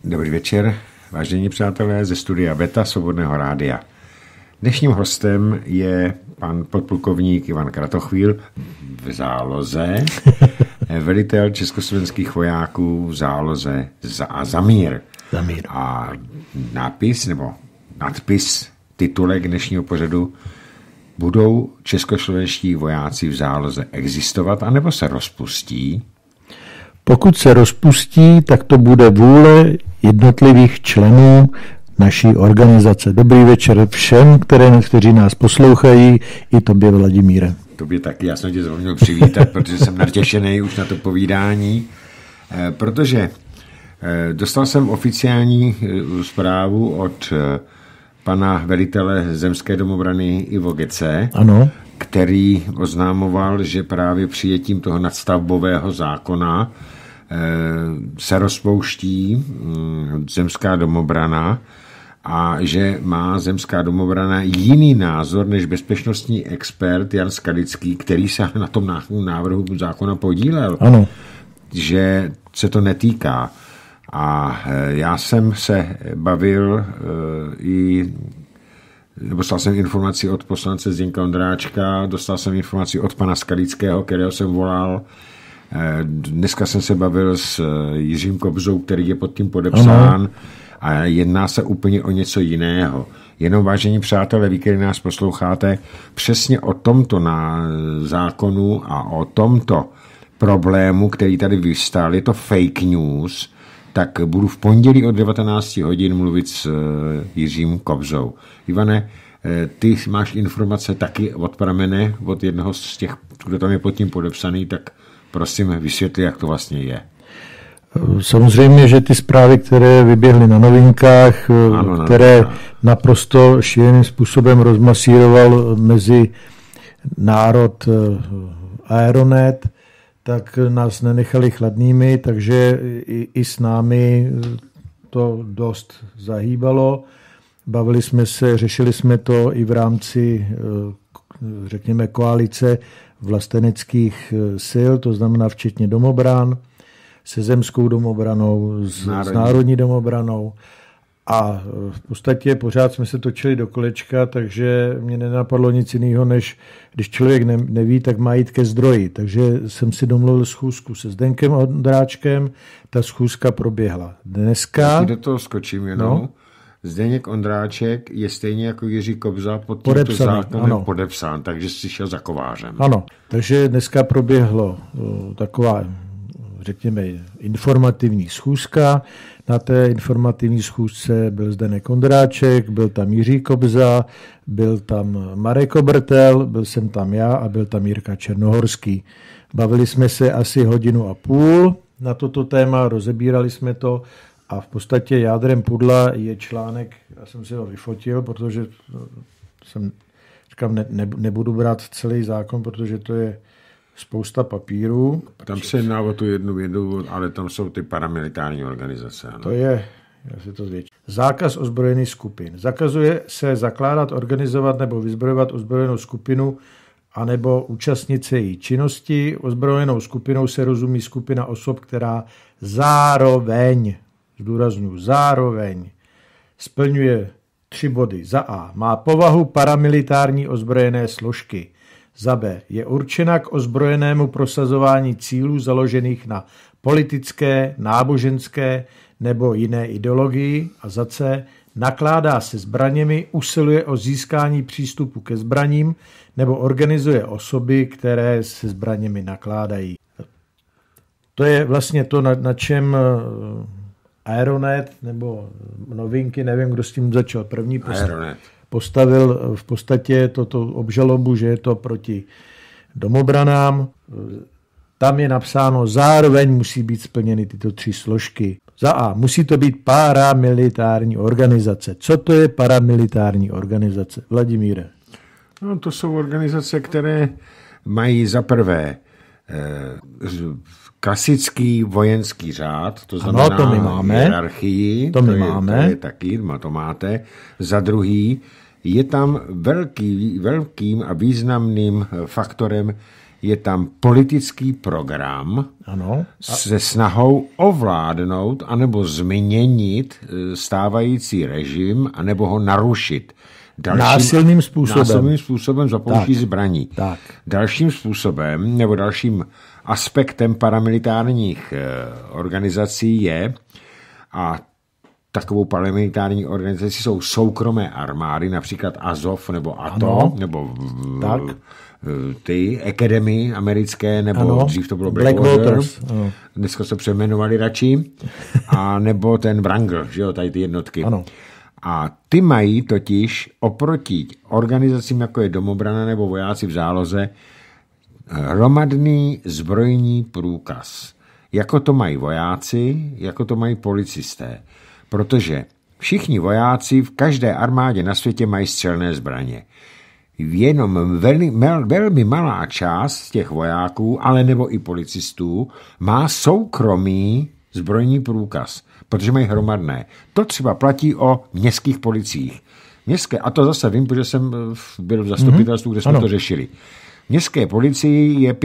Dobrý večer, vážení přátelé ze studia Beta Svobodného rádia. Dnešním hostem je pan podplukovník Ivan Kratochvíl v záloze, velitel československých vojáků v záloze Zamír. A nápis nebo nadpis, titulek dnešního pořadu: budou českoslovenští vojáci v záloze existovat, anebo se rozpustí? Pokud se rozpustí, tak to bude vůle jednotlivých členů naší organizace. Dobrý večer všem, kteří nás poslouchají, i tobě, Vladimíre. Tobě taky, já jsem tě zvonil přivítat, protože jsem natěšený už na to povídání, protože dostal jsem oficiální zprávu od pana velitele zemské domobrany Ivo Gece, ano, který oznámoval, že právě přijetím toho nadstavbového zákona se rozpouští zemská domobrana a že má zemská domobrana jiný názor než bezpečnostní expert Jan Skalický, který se na tom návrhu zákona podílel. Ano. Že se to netýká. A já jsem se bavil dostal jsem informaci od poslance Zdeňka Ondráčka, dostal jsem informaci od pana Skalického, kterého jsem volal. Dneska jsem se bavil s Jiřím Kobzou, který je pod tím podepsán. Ano. A jedná se úplně o něco jiného. Jenom, vážení přátelé, vy, kteří nás posloucháte, přesně o tomto zákonu a o tomto problému, který tady vystal, je to fake news, tak budu v pondělí od 19 hodin mluvit s Jiřím Kobzou. Ivane, ty máš informace taky od pramene, od jednoho z těch, kdo tam je pod tím podepsaný, tak prosím vysvětli, jak to vlastně je. Samozřejmě, že ty zprávy, které vyběhly na novinkách, které naprosto šíleným způsobem rozmasíroval mezi národ Aeronet, tak nás nenechali chladnými, takže i s námi to dost zahýbalo. Bavili jsme se, řešili jsme to i v rámci, řekněme, koalice vlasteneckých sil, to znamená včetně domobran, se zemskou domobranou, s národní domobranou. A v podstatě pořád jsme se točili do kolečka, takže mě nenapadlo nic jiného, než když člověk neví, tak má jít ke zdroji. Takže jsem si domluvil schůzku se Zdenkem Ondráčkem, ta schůzka proběhla dneska. Do toho skočím jenom. No. Zdeněk Ondráček je stejně jako Jiří Kobza pod tímto zákonem podepsán, takže si šel za kovářem. Ano, takže dneska proběhlo taková, řekněme, informativní schůzka. Na té informativní schůzce byl Zdeněk Ondráček, byl tam Jiří Kobza, byl tam Marek Obrtel, byl jsem tam já a byl tam Jirka Černohorský. Bavili jsme se asi 1,5 hodiny na toto téma, rozebírali jsme to a v podstatě jádrem pudla je článek, já jsem si ho vyfotil, protože jsem říkám, nebudu brát celý zákon, protože to je spousta papírů. Tam se jedná o tu jednu vědu, ale tam jsou ty paramilitární organizace. Ano. To je, já si to zvětším. Zákaz ozbrojených skupin. Zakazuje se zakládat, organizovat nebo vyzbrojovat ozbrojenou skupinu anebo účastnit se její činnosti. Ozbrojenou skupinou se rozumí skupina osob, která zároveň, zdůrazňuji, zároveň splňuje 3 body. Za A. Má povahu paramilitární ozbrojené složky. Za B. Je určena k ozbrojenému prosazování cílů založených na politické, náboženské nebo jiné ideologii. A za C. Nakládá se zbraněmi, usiluje o získání přístupu ke zbraním nebo organizuje osoby, které se zbraněmi nakládají. To je vlastně to, na čem Aeronet nebo novinky, nevím, kdo s tím začal první, postavil v podstatě toto obžalobu, že je to proti domobranám. Tam je napsáno, zároveň musí být splněny tyto 3 složky. Za A. Musí to být paramilitární organizace. Co to je paramilitární organizace? Vladimíre. No, to jsou organizace, které mají za prvé klasický vojenský řád, to znamená to my máme. Hierarchii, to je taky, to máte. Za druhý, je tam velkým a významným faktorem je tam politický program Ano. se snahou ovládnout anebo změnit stávající režim anebo ho narušit. Násilným způsobem za použití zbraní. Tak. Dalším způsobem nebo dalším aspektem paramilitárních organizací je, a takovou paramilitární organizací jsou soukromé armády, například Azov nebo ATO, nebo ty Academy americké, nebo dřív to bylo Blackwater, dneska se přejmenovali radši, a nebo ten Wrangel, že jo, tady ty jednotky. Ano. A ty mají totiž oproti organizacím, jako je domobrana nebo vojáci v záloze, hromadný zbrojní průkaz. Jako to mají vojáci, jako to mají policisté. Protože všichni vojáci v každé armádě na světě mají střelné zbraně. Jenom velmi malá část těch vojáků, ale nebo i policistů, má soukromý zbrojní průkaz, protože mají hromadné. To třeba platí o městských policiích. Městské, a to zase vím, protože jsem byl v zastupitelstvu, kde jsme to řešili. V městské policii je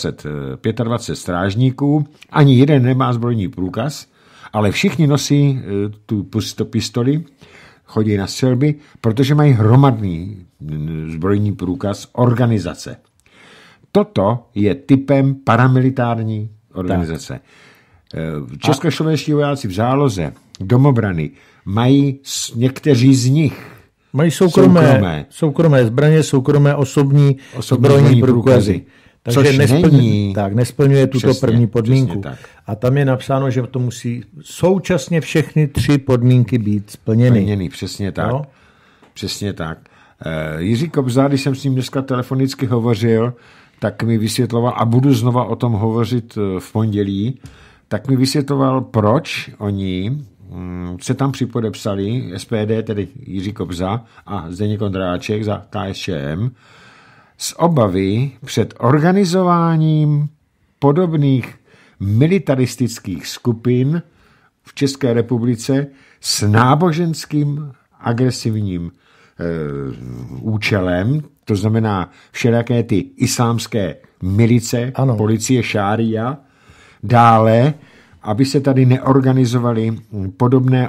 25 strážníků, ani jeden nemá zbrojní průkaz, ale všichni nosí tu pistoli, chodí na střelby, protože mají hromadný zbrojní průkaz organizace. Toto je typem paramilitární organizace. Českoslovenští vojáci v záloze, domobrany, mají někteří z nich mají soukromé zbraně, soukromé osobní zbrojní průkazy. Takže nesplňuje tuto první podmínku. A tam je napsáno, že to musí současně všechny 3 podmínky být splněny. Přesně tak. No? Přesně tak. Jiří Kobza, když jsem s ním dneska telefonicky hovořil, tak mi vysvětloval, a budu znova o tom hovořit v pondělí, tak mi vysvětloval, proč oni se tam připodepsali, SPD, tedy Jiří Kobza a Zdeněk Ondráček za KSČM, z obavy před organizováním podobných militaristických skupin v České republice s náboženským agresivním účelem, to znamená všelijaké ty islámské milice, policie šária, dále, aby se tady neorganizovaly podobné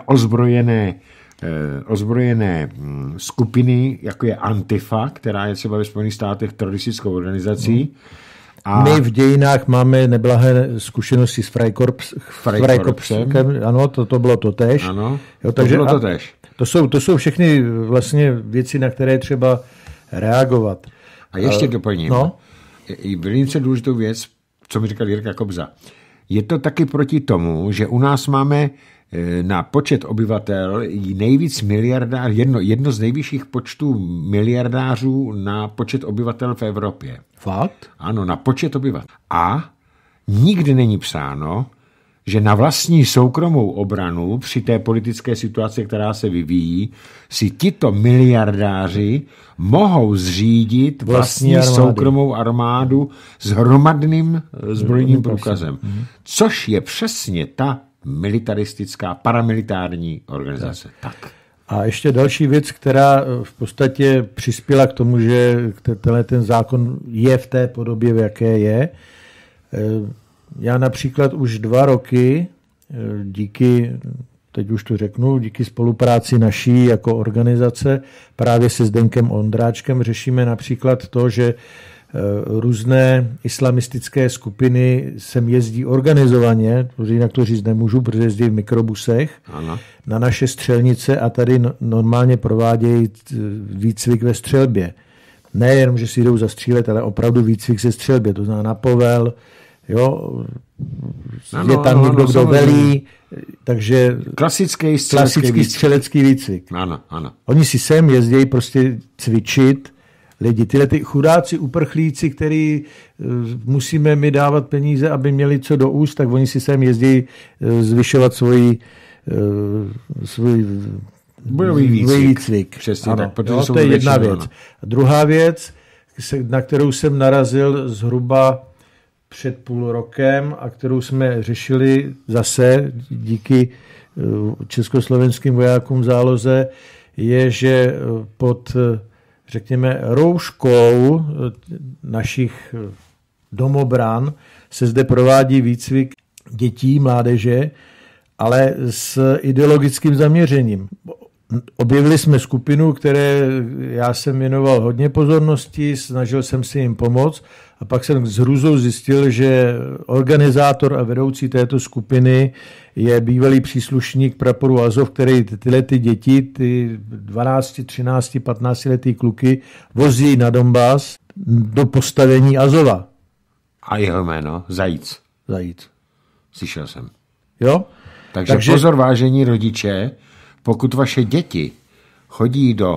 ozbrojené skupiny, jako je Antifa, která je třeba ve Spojených státech teroristickou organizací. A my v dějinách máme neblahé zkušenosti s Freikorpsem. Ano, to bylo to též. Ano, takže to bylo to též. To jsou všechny vlastně věci, na které třeba reagovat. A ještě doplním. Velice důležitou věc, co mi říkal Jirka Kobza. Je to taky proti tomu, že u nás máme na počet obyvatel nejvíc miliardářů, jedno z nejvyšších počtů miliardářů na počet obyvatel v Evropě. Fakt? Ano, na počet obyvatel. A nikdy není psáno, že na vlastní soukromou obranu při té politické situaci, která se vyvíjí, si tito miliardáři mohou zřídit vlastní soukromou armádu s hromadným zbrojním průkazem. Což je přesně ta militaristická, paramilitární organizace. Tak. A ještě další věc, která v podstatě přispěla k tomu, že ten zákon je v té podobě, v jaké je. Já například už 2 roky díky spolupráci naší jako organizace právě se Zdenkem Ondráčkem řešíme například to, že různé islamistické skupiny sem jezdí organizovaně, jinak to říct nemůžu, protože jezdí v mikrobusech, na naše střelnice a tady normálně provádějí výcvik ve střelbě. Nejenom, že si jdou zastřílet, ale opravdu výcvik ze střelbě, to znamená na povel, je tam někdo, kdo velí, takže klasický střelecký výcvik. Ano. Oni si sem jezdí prostě cvičit lidi. Tyhle ty chudáci uprchlíci, který musíme mi dávat peníze, aby měli co do úst, tak oni si sem jezdí zvyšovat svůj bojový výcvik. Přesně ano, tak, to je jedna věc. A druhá věc, na kterou jsem narazil zhruba před 0,5 rokem a kterou jsme řešili zase díky československým vojákům v záloze, je, že pod, řekněme, rouškou našich domobran se zde provádí výcvik dětí, mládeže, ale s ideologickým zaměřením. Objevili jsme skupinu, které já jsem věnoval hodně pozornosti, snažil jsem si jim pomoct a pak jsem s hrůzou zjistil, že organizátor a vedoucí této skupiny je bývalý příslušník praporu Azov, který tyhle ty děti, ty 12, 13, 15 letý kluky vozí na Donbas do postavení Azova. A jeho jméno? Zajíc. Zajíc. Slyšel jsem. Jo? Takže pozor, vážení rodiče, pokud vaše děti chodí do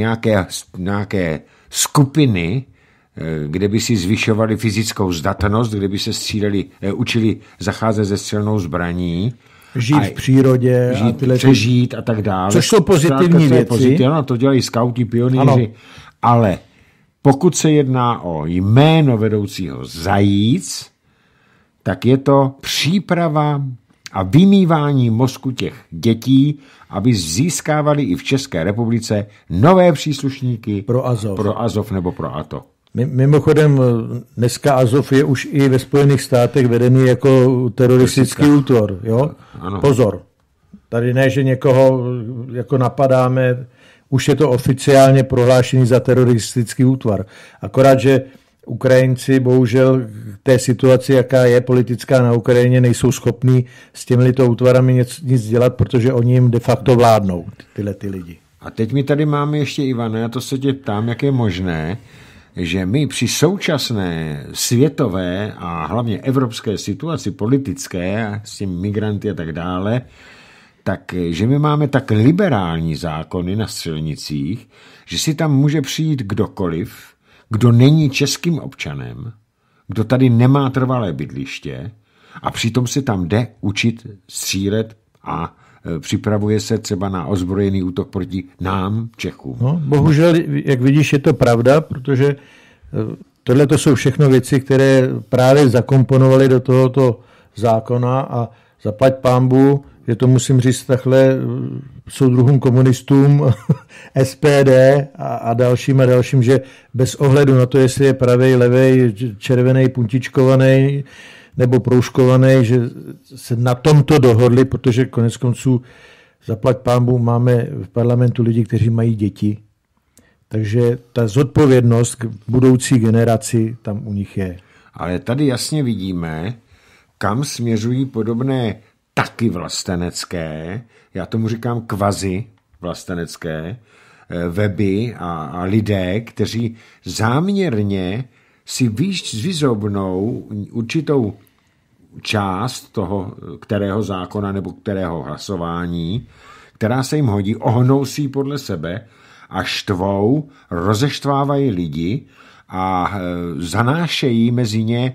nějaké skupiny, kde by si zvyšovali fyzickou zdatnost, kde by se učili zacházet se střelnou zbraní, žít v přírodě, přežít a tak dále. Což jsou pozitivní věci. Ano, to dělají skauti, pionýři. Ale pokud se jedná o jméno vedoucího Zajíc, tak je to příprava a vymývání mozku těch dětí, aby získávali i v České republice nové příslušníky pro Azov nebo pro ATO. Mimochodem, dneska Azov je už i ve Spojených státech vedený jako teroristický útvar. Jo? Pozor. Tady ne, že někoho jako napadáme, už je to oficiálně prohlášený za teroristický útvar. Akorát, že Ukrajinci bohužel té situaci, jaká je politická na Ukrajině, nejsou schopní s těmito útvarami nic dělat, protože oni jim de facto vládnou, tyhle ty lidi. A teď my tady máme ještě, Ivane, a to se tě ptám, jak je možné, že my při současné světové a hlavně evropské situaci politické s těmi migranty a tak dále, takže my máme tak liberální zákony na střelnicích, že si tam může přijít kdokoliv, kdo není českým občanem, kdo tady nemá trvalé bydliště a přitom se tam jde učit střílet a připravuje se třeba na ozbrojený útok proti nám, Čechům. No, bohužel, jak vidíš, je to pravda, protože tohle to jsou všechno věci, které právě zakomponovali do tohoto zákona a zaplať pánbu, že to musím říct takhle soudruhům komunistům, SPD a dalším, že bez ohledu na to, jestli je pravej, levej, červený, puntičkovaný nebo proužkovaný, že se na tomto dohodli, protože konec konců zaplať pánbu máme v parlamentu lidi, kteří mají děti. Takže ta zodpovědnost k budoucí generaci tam u nich je. Ale tady jasně vidíme, kam směřují podobné taky vlastenecké, já tomu říkám kvazi vlastenecké, weby a lidé, kteří záměrně si vyzobnou určitou část toho, kterého zákona nebo kterého hlasování, která se jim hodí, ohnou si podle sebe a štvou, rozeštvávají lidi a zanášejí mezi ně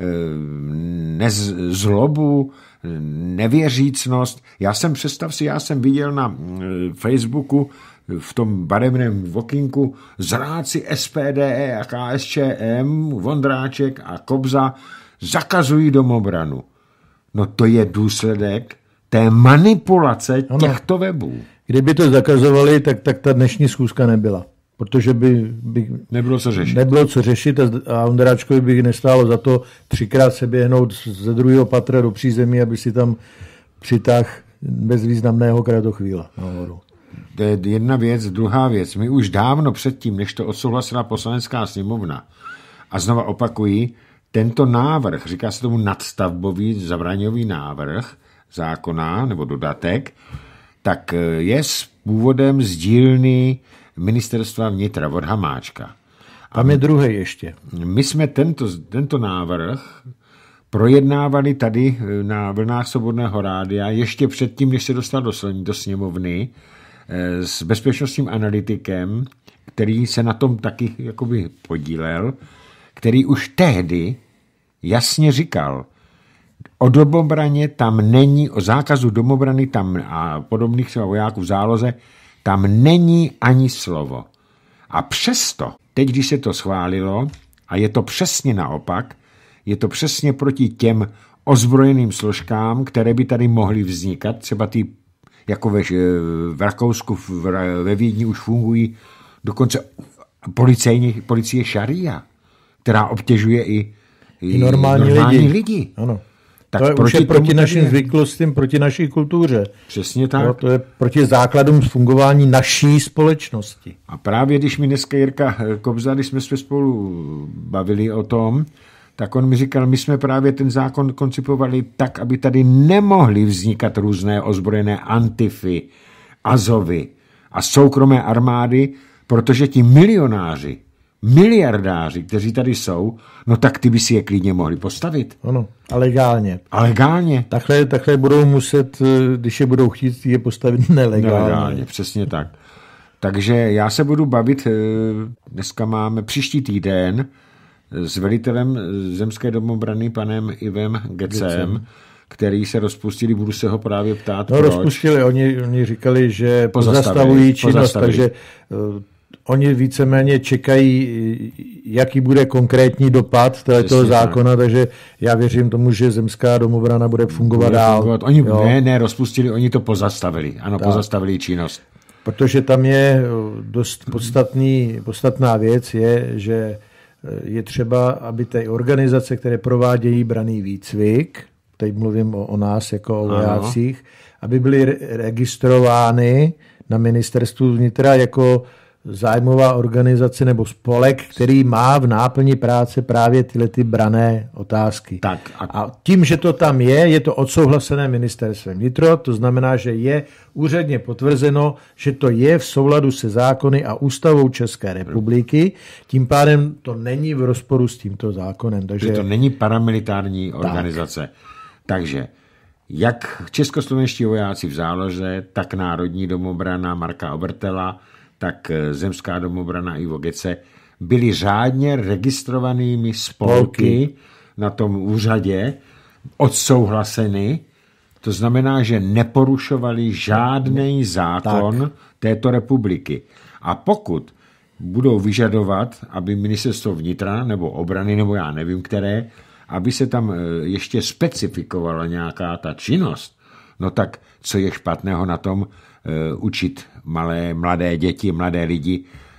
zlobu, nevěřícnost. Já jsem viděl na Facebooku v tom barevném okýnku zráci SPD a KSČM, Vondráček a Kobza zakazují domobranu. No to je důsledek té manipulace těchto webů. Kdyby to zakazovali, tak ta dnešní schůzka nebyla. Protože by nebylo co řešit a Ondráčkovi by nestálo za to 3krát se běhnout ze druhého patra do přízemí, aby si tam přitáhl bezvýznamného kratochvíla nahoru. To je jedna věc. Druhá věc. My už dávno předtím, než to odsouhlasila Poslanecká sněmovna, a znova opakuji, tento návrh, říká se tomu nadstavbový zabraňový návrh zákona nebo dodatek, tak je s původem z dílny Ministerstva vnitra od Hamáčka. Tam je druhý ještě. My jsme tento návrh projednávali tady na vlnách Svobodného rádia ještě předtím, než se dostal do sněmovny s bezpečnostním analytikem, který se na tom taky jakoby podílel, který už tehdy jasně říkal, o domobraně tam není, o zákazu domobrany tam a podobných třeba vojáků v záloze, tam není ani slovo. A přesto, teď, když se to schválilo, a je to přesně naopak, je to přesně proti těm ozbrojeným složkám, které by tady mohly vznikat, třeba ty, jako v Rakousku, ve Vídni už fungují dokonce policie šaria, která obtěžuje i i normální lidi. Ano. Tak to je už proti našim zvyklostem, proti naší kultuře. Přesně tak. No, to je proti základům fungování naší společnosti. A právě když mi dneska Jirka Kobza, když jsme se spolu bavili o tom, tak on mi říkal, my jsme právě ten zákon koncipovali tak, aby tady nemohly vznikat různé ozbrojené Antify, Azovy a soukromé armády, protože ti milionáři, miliardáři, kteří tady jsou, no tak ty by si je klidně mohli postavit. Ano, a legálně. A legálně. Takhle budou muset, když je budou chtít, je postavit nelegálně. Přesně tak. Takže já se budu bavit, dneska máme příští týden, s velitelem zemské domobrany panem Ivem Gecem, který se rozpustili, budu se ho právě ptát, proč. Rozpustili, oni říkali, že pozastavují činnost, takže oni víceméně čekají, jaký bude konkrétní dopad toho zákona, takže já věřím tomu, že zemská domobrana bude fungovat dál. Oni ne rozpustili, oni to pozastavili. Ano, tak. Pozastavili činnost. Protože tam je dost podstatná věc, je, že je třeba, aby ty organizace, které provádějí branný výcvik, teď mluvím o nás jako o vojácích, aby byly registrovány na ministerstvu vnitra jako zájmová organizace nebo spolek, který má v náplni práce právě tyhle ty branné otázky. Tak. A tím, že to tam je to odsouhlasené ministerstvem vnitra, to znamená, že je úředně potvrzeno, že to je v souladu se zákony a ústavou České republiky, tím pádem to není v rozporu s tímto zákonem. Takže to není paramilitární organizace. Takže jak českoslovenští vojáci v záloze, tak Národní domobrana Marka Obertela, tak zemská domobrana Ivo Gece byli řádně registrovanými spolky na tom úřadě, odsouhlaseny. To znamená, že neporušovali žádný zákon této republiky. A pokud budou vyžadovat, aby ministerstvo vnitra nebo obrany, nebo já nevím které, aby se tam ještě specifikovala nějaká ta činnost, no tak co je špatného na tom učit mladé děti, mladé lidi,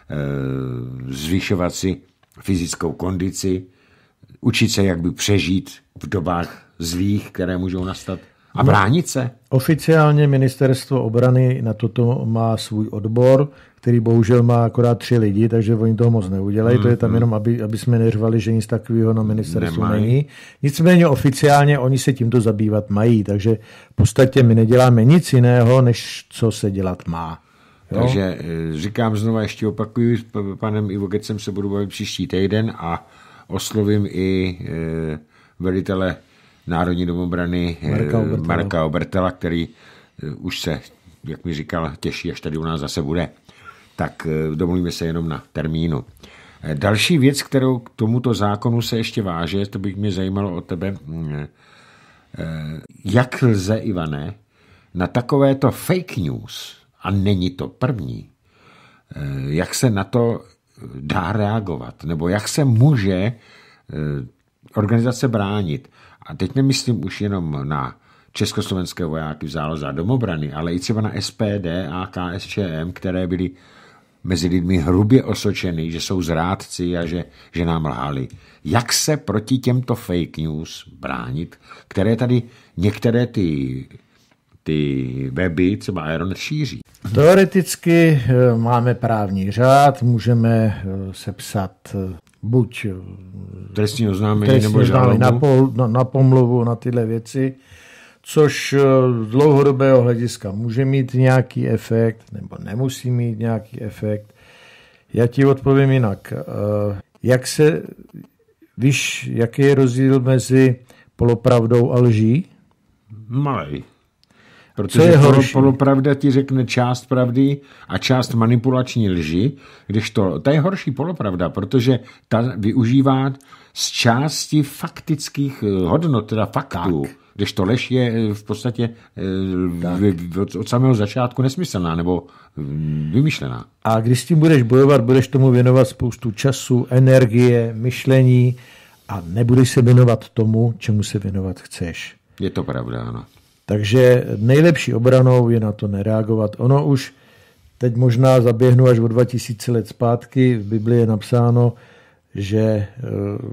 zvyšovat si fyzickou kondici, učit se, jak by přežít v dobách zlých, které můžou nastat a bránit se. Oficiálně ministerstvo obrany na toto má svůj odbor, který bohužel má akorát 3 lidi, takže oni toho moc neudělají. To je tam jenom, aby jsme neřvali, že nic takového na ministerstvu není. Nicméně oficiálně oni se tímto zabývat mají, takže v podstatě my neděláme nic jiného, než co se dělat má. Jo? Takže říkám znova, ještě opakuju, s panem Ivo Gecem se budu bavit příští týden a oslovím i velitele Národní domobrany Marka Obertela, který už se, jak mi říkal, těší, až tady u nás zase bude. Tak domluvíme se jenom na termínu. Další věc, kterou k tomuto zákonu se ještě váže, to bych mě zajímalo od tebe, jak lze, Ivane, na takovéto fake news, a není to první, jak se na to dá reagovat, nebo jak se může organizace bránit. A teď nemyslím už jenom na československé vojáky v záloze a domobrany, ale i třeba na SPD a KSČM, které byly mezi lidmi hrubě osočeny, že jsou zrádci a že nám lhali. Jak se proti těmto fake news bránit, které tady některé ty weby, třeba Aeronet, šíří? Teoreticky máme právní řád, můžeme sepsat buď trestní oznámení nebo žalobu na pomluvu, na tyhle věci, což z dlouhodobého hlediska může mít nějaký efekt, nebo nemusí mít nějaký efekt. Já ti odpovím jinak. Víš, jaký je rozdíl mezi polopravdou a lží? Malej. Protože polopravda ti řekne část pravdy a část manipulační lži, kdežto ta je horší polopravda, protože ta využívá z části faktických hodnot, teda faktů. Kdežto lež je v podstatě od samého začátku nesmyslná nebo vymyšlená. A když s tím budeš bojovat, budeš tomu věnovat spoustu času, energie, myšlení a nebudeš se věnovat tomu, čemu se věnovat chceš. Je to pravda, ano. Takže nejlepší obranou je na to nereagovat. Ono už teď možná zaběhnu až o 2000 let zpátky. V Biblii je napsáno, že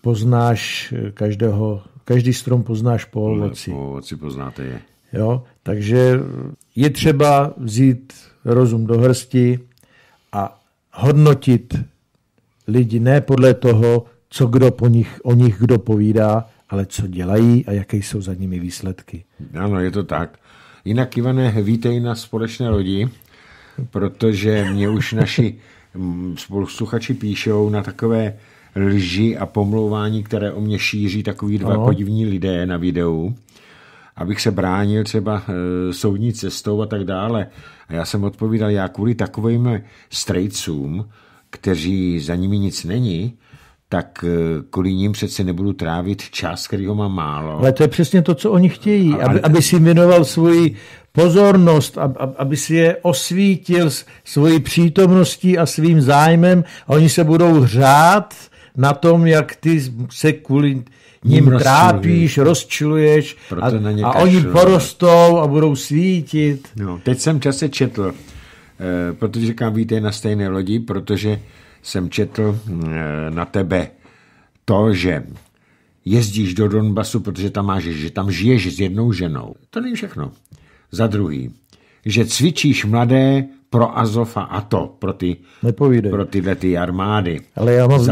poznáš každý strom poznáš po ovoci. Po ovoci poznáte je. Jo? Takže je třeba vzít rozum do hrsti a hodnotit lidi ne podle toho, co kdo o nich kdo povídá, ale co dělají a jaké jsou za nimi výsledky. Ano, je to tak. Jinak, Ivane, vítej na společné lodi, protože mě už naši posluchači píšou na takové lži a pomlouvání, které o mě šíří takový dva podivní lidé na videu, abych se bránil třeba soudní cestou a tak dále. A já jsem odpovídal, já kvůli takovým strejcům, kteří za nimi nic není, tak kvůli ním přece nebudu trávit čas, který ho mám málo. Ale to je přesně to, co oni chtějí, aby si věnoval svoji pozornost, aby si je osvítil svojí přítomností a svým zájmem a oni se budou hřát na tom, jak ty se kvůli ním trápíš, rozčiluješ a oni porostou a budou svítit. No, teď jsem čase četl, protože říkám, vítej na stejné lodi, protože jsem četl na tebe to, že jezdíš do Donbasu, protože tam žiješ s jednou ženou. To není všechno. Za druhý, že cvičíš mladé pro Azov a ATO, pro tyhle ty armády. Ale já mám...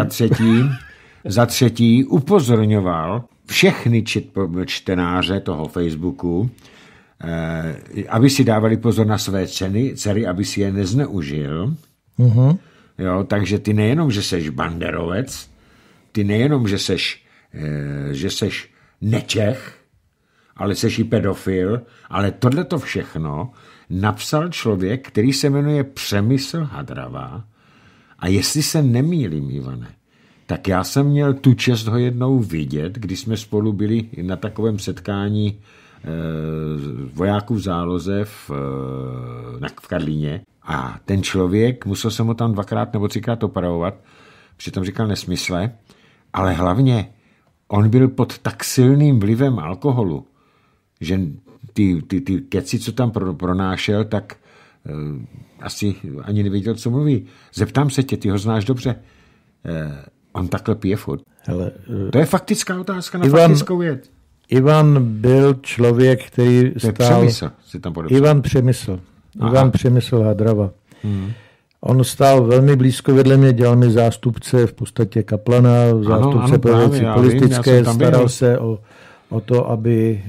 Za třetí upozorňoval všechny čtenáře toho Facebooku, aby si dávali pozor na své dcery, aby si je nezneužil. Uh-huh. Jo, takže ty nejenom, že seš banderovec, ty nejenom, že seš nečech, ale seš i pedofil, ale tohleto všechno napsal člověk, který se jmenuje Přemysl Hadrava. A jestli se nemýlím, Ivane, tak já jsem měl tu čest ho jednou vidět, když jsme spolu byli na takovém setkání vojáků v záloze v Karlíně. A ten člověk, musel jsem ho tam 2x nebo 3x opravovat, přitom říkal nesmysle, ale hlavně on byl pod tak silným vlivem alkoholu, že ty keci, co tam pronášel, tak asi ani nevěděl, co mluví. Zeptám se tě, ty ho znáš dobře. On takhle pije furt. Hele, to je faktická otázka na faktickou věc. Ivan byl člověk, který stál... Ivan Přemysl Hadrava. On stál velmi blízko vedle mě, dělal mi zástupce v podstatě kaplana, zástupce pro věci politické, staral se o to, aby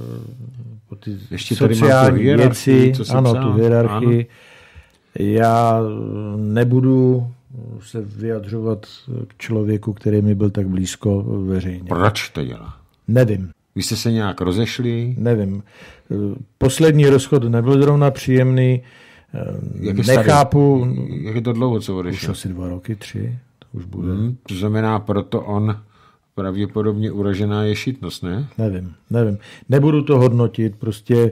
o ty sociální věci, tu hierarchii. Já nebudu se vyjadřovat k člověku, který mi byl tak blízko veřejně. Proč to dělá? Nevím. Vy jste se nějak rozešli? Nevím. Poslední rozchod nebyl zrovna příjemný. Nechápu. Jak je to dlouho, co odešel? Už asi 2 roky, 3. To už bude. To znamená, proto on pravděpodobně uražená ješitnost, ne? Nevím. Nebudu to hodnotit. Prostě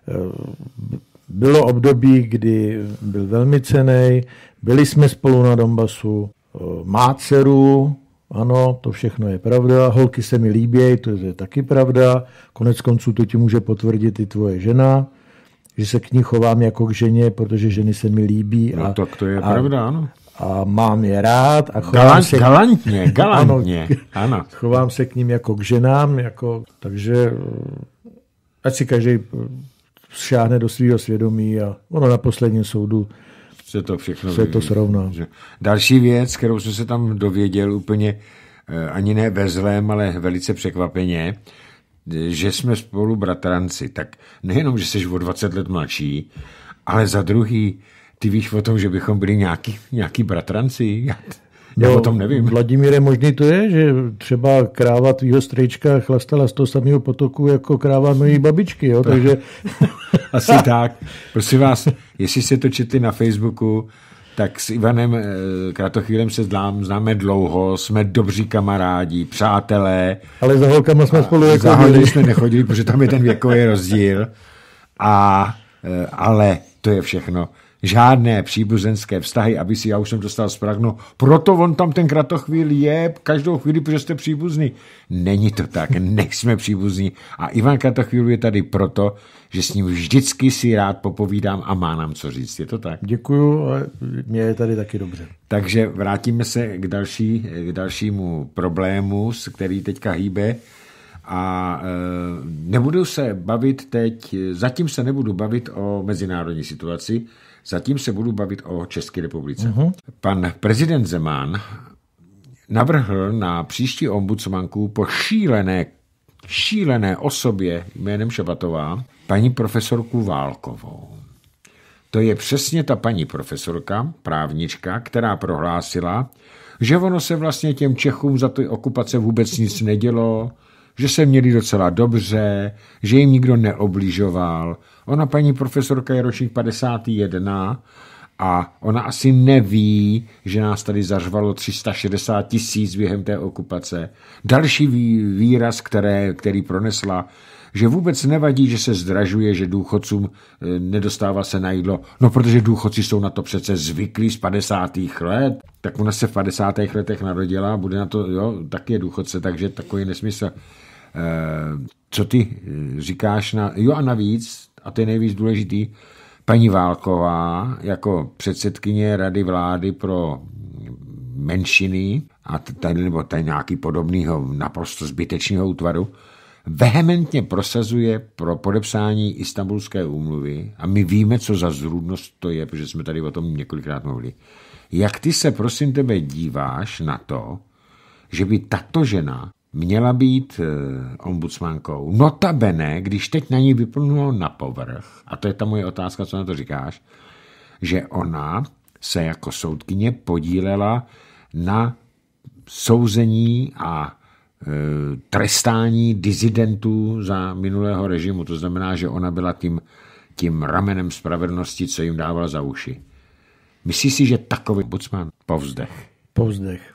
bylo období, kdy byl velmi cenný. Byli jsme spolu na Donbasu. Má dceru. Ano, to všechno je pravda. Holky se mi líbí, to je taky pravda. Konec konců to ti může potvrdit i tvoje žena, že se k ní chovám jako k ženě, protože ženy se mi líbí. No tak to je pravda, ano. A mám je rád. A galantně. Ano. Chovám se k ním jako k ženám, takže ať si každý šáhne do svého svědomí a ono na posledním soudu se to srovná. Další věc, kterou jsem se tam dověděl úplně ani ne ve zlém, ale velice překvapeně, že jsme spolu bratranci. Tak nejenom, že jsi o 20 let mladší, ale za druhý, ty víš o tom, že bychom byli nějaký bratranci? Já o tom nevím. Vladimíre, možný to je, že třeba kráva tvýho strejčka chlastala z toho samého potoku jako kráva mojí babičky, jo? Takže... Asi tak. Prosím vás, jestli jste to četli na Facebooku, tak s Ivanem Kratochvílem se známe dlouho, jsme dobří kamarádi, přátelé. Ale za holkama jsme spolu jsme nechodili, protože tam je ten věkový rozdíl. Ale to je všechno. žádné příbuzenské vztahy, aby si, já už jsem dostal spragno, proto on tam ten Kratochvíl je každou chvíli, protože jste příbuzný. Není to tak, nejsme příbuzní. A Ivan Kratochvíl je tady proto, že s ním vždycky si rád popovídám a má nám co říct. Je to tak? Děkuju, ale mě je tady taky dobře. Takže vrátíme se k dalšímu problému, který teďka hýbe. A nebudu se bavit teď, zatím se nebudu bavit o mezinárodní situaci, zatím se budu bavit o České republice. Pan prezident Zeman navrhl na příští ombudsmanku po šílené osobě jménem Šabatová paní profesorku Válkovou. To je přesně ta paní profesorka, právnička, která prohlásila, že ono se vlastně těm Čechům za ty okupace vůbec nic nedělo, že se měli docela dobře, že jim nikdo neobližoval. Ona, paní profesorka, je ročník 51 a ona asi neví, že nás tady zařvalo 360 000 během té okupace. Další výraz, který pronesla, že vůbec nevadí, že se zdražuje, že důchodcům nedostává se na jídlo. No, protože důchodci jsou na to přece zvyklí z 50. let. Tak ona se v 50. letech narodila, bude na to, jo, taky je důchodce, takže takový nesmysl. Co ty říkáš a navíc, a to je nejvíc důležitý, paní Válková jako předsedkyně Rady vlády pro menšiny a tady nějaký podobného naprosto zbytečného útvaru, vehementně prosazuje pro podepsání Istanbulské úmluvy a my víme, co za zrůdnost to je, protože jsme tady o tom několikrát mluvili. Jak ty se, prosím tebe, díváš na to, že by tato žena měla být ombudsmankou? Notabene, když teď na ní vyplnulo na povrch, a to je ta moje otázka, co na to říkáš, že ona se jako soudkyně podílela na souzení a trestání disidentů za minulého režimu. To znamená, že ona byla tím ramenem spravedlnosti, co jim dával za uši. Myslíš si, že takový ombudsman? Povzdech.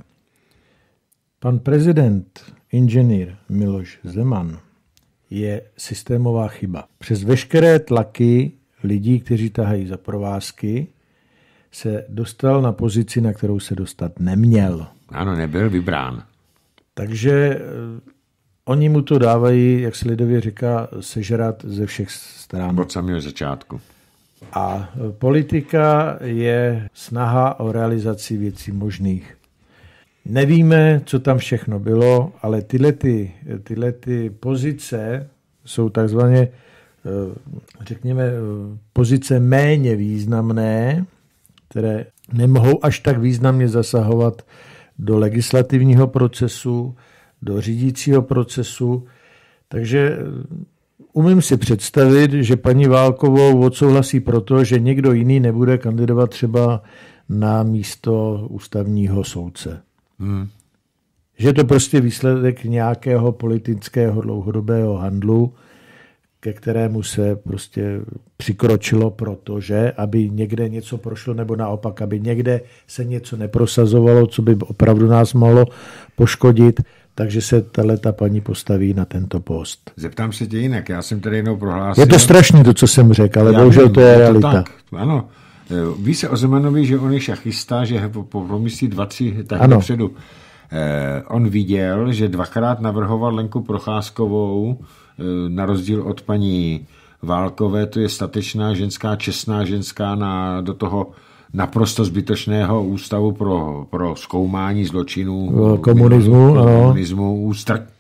Pan prezident, inženýr Miloš Zeman, je systémová chyba. Přes veškeré tlaky lidí, kteří tahají za provázky, se dostal na pozici, na kterou se dostat neměl. Ano, nebyl vybrán. Takže oni mu to dávají, jak se lidově říká, sežrat ze všech stran. Od samého začátku. A politika je snaha o realizaci věcí možných. Nevíme, co tam všechno bylo, ale tyhle pozice jsou takzvaně, řekněme, pozice méně významné, které nemohou až tak významně zasahovat do legislativního procesu, do řídícího procesu. Takže umím si představit, že paní Válkovou odsouhlasí proto, že někdo jiný nebude kandidovat třeba na místo ústavního soudce. Že je to prostě výsledek nějakého politického dlouhodobého handlu, ke kterému se prostě přikročilo, protože aby někde něco prošlo, nebo naopak, aby někde se něco neprosazovalo, co by opravdu nás mohlo poškodit, takže se ta paní postaví na tento post. Zeptám se tě jinak, já jsem tady jednou prohlásil... Je to strašný, to, co jsem řekl, ale bohužel to je realita. Tak, ano. Ví se o Zemanovi, že on je šachista, že promyslí 2-3 tak dopředu. On viděl, že 2krát navrhoval Lenku Procházkovou, na rozdíl od paní Válkové, to je statečná ženská, čestná ženská do toho naprosto zbytečného ústavu pro zkoumání zločinů komunismu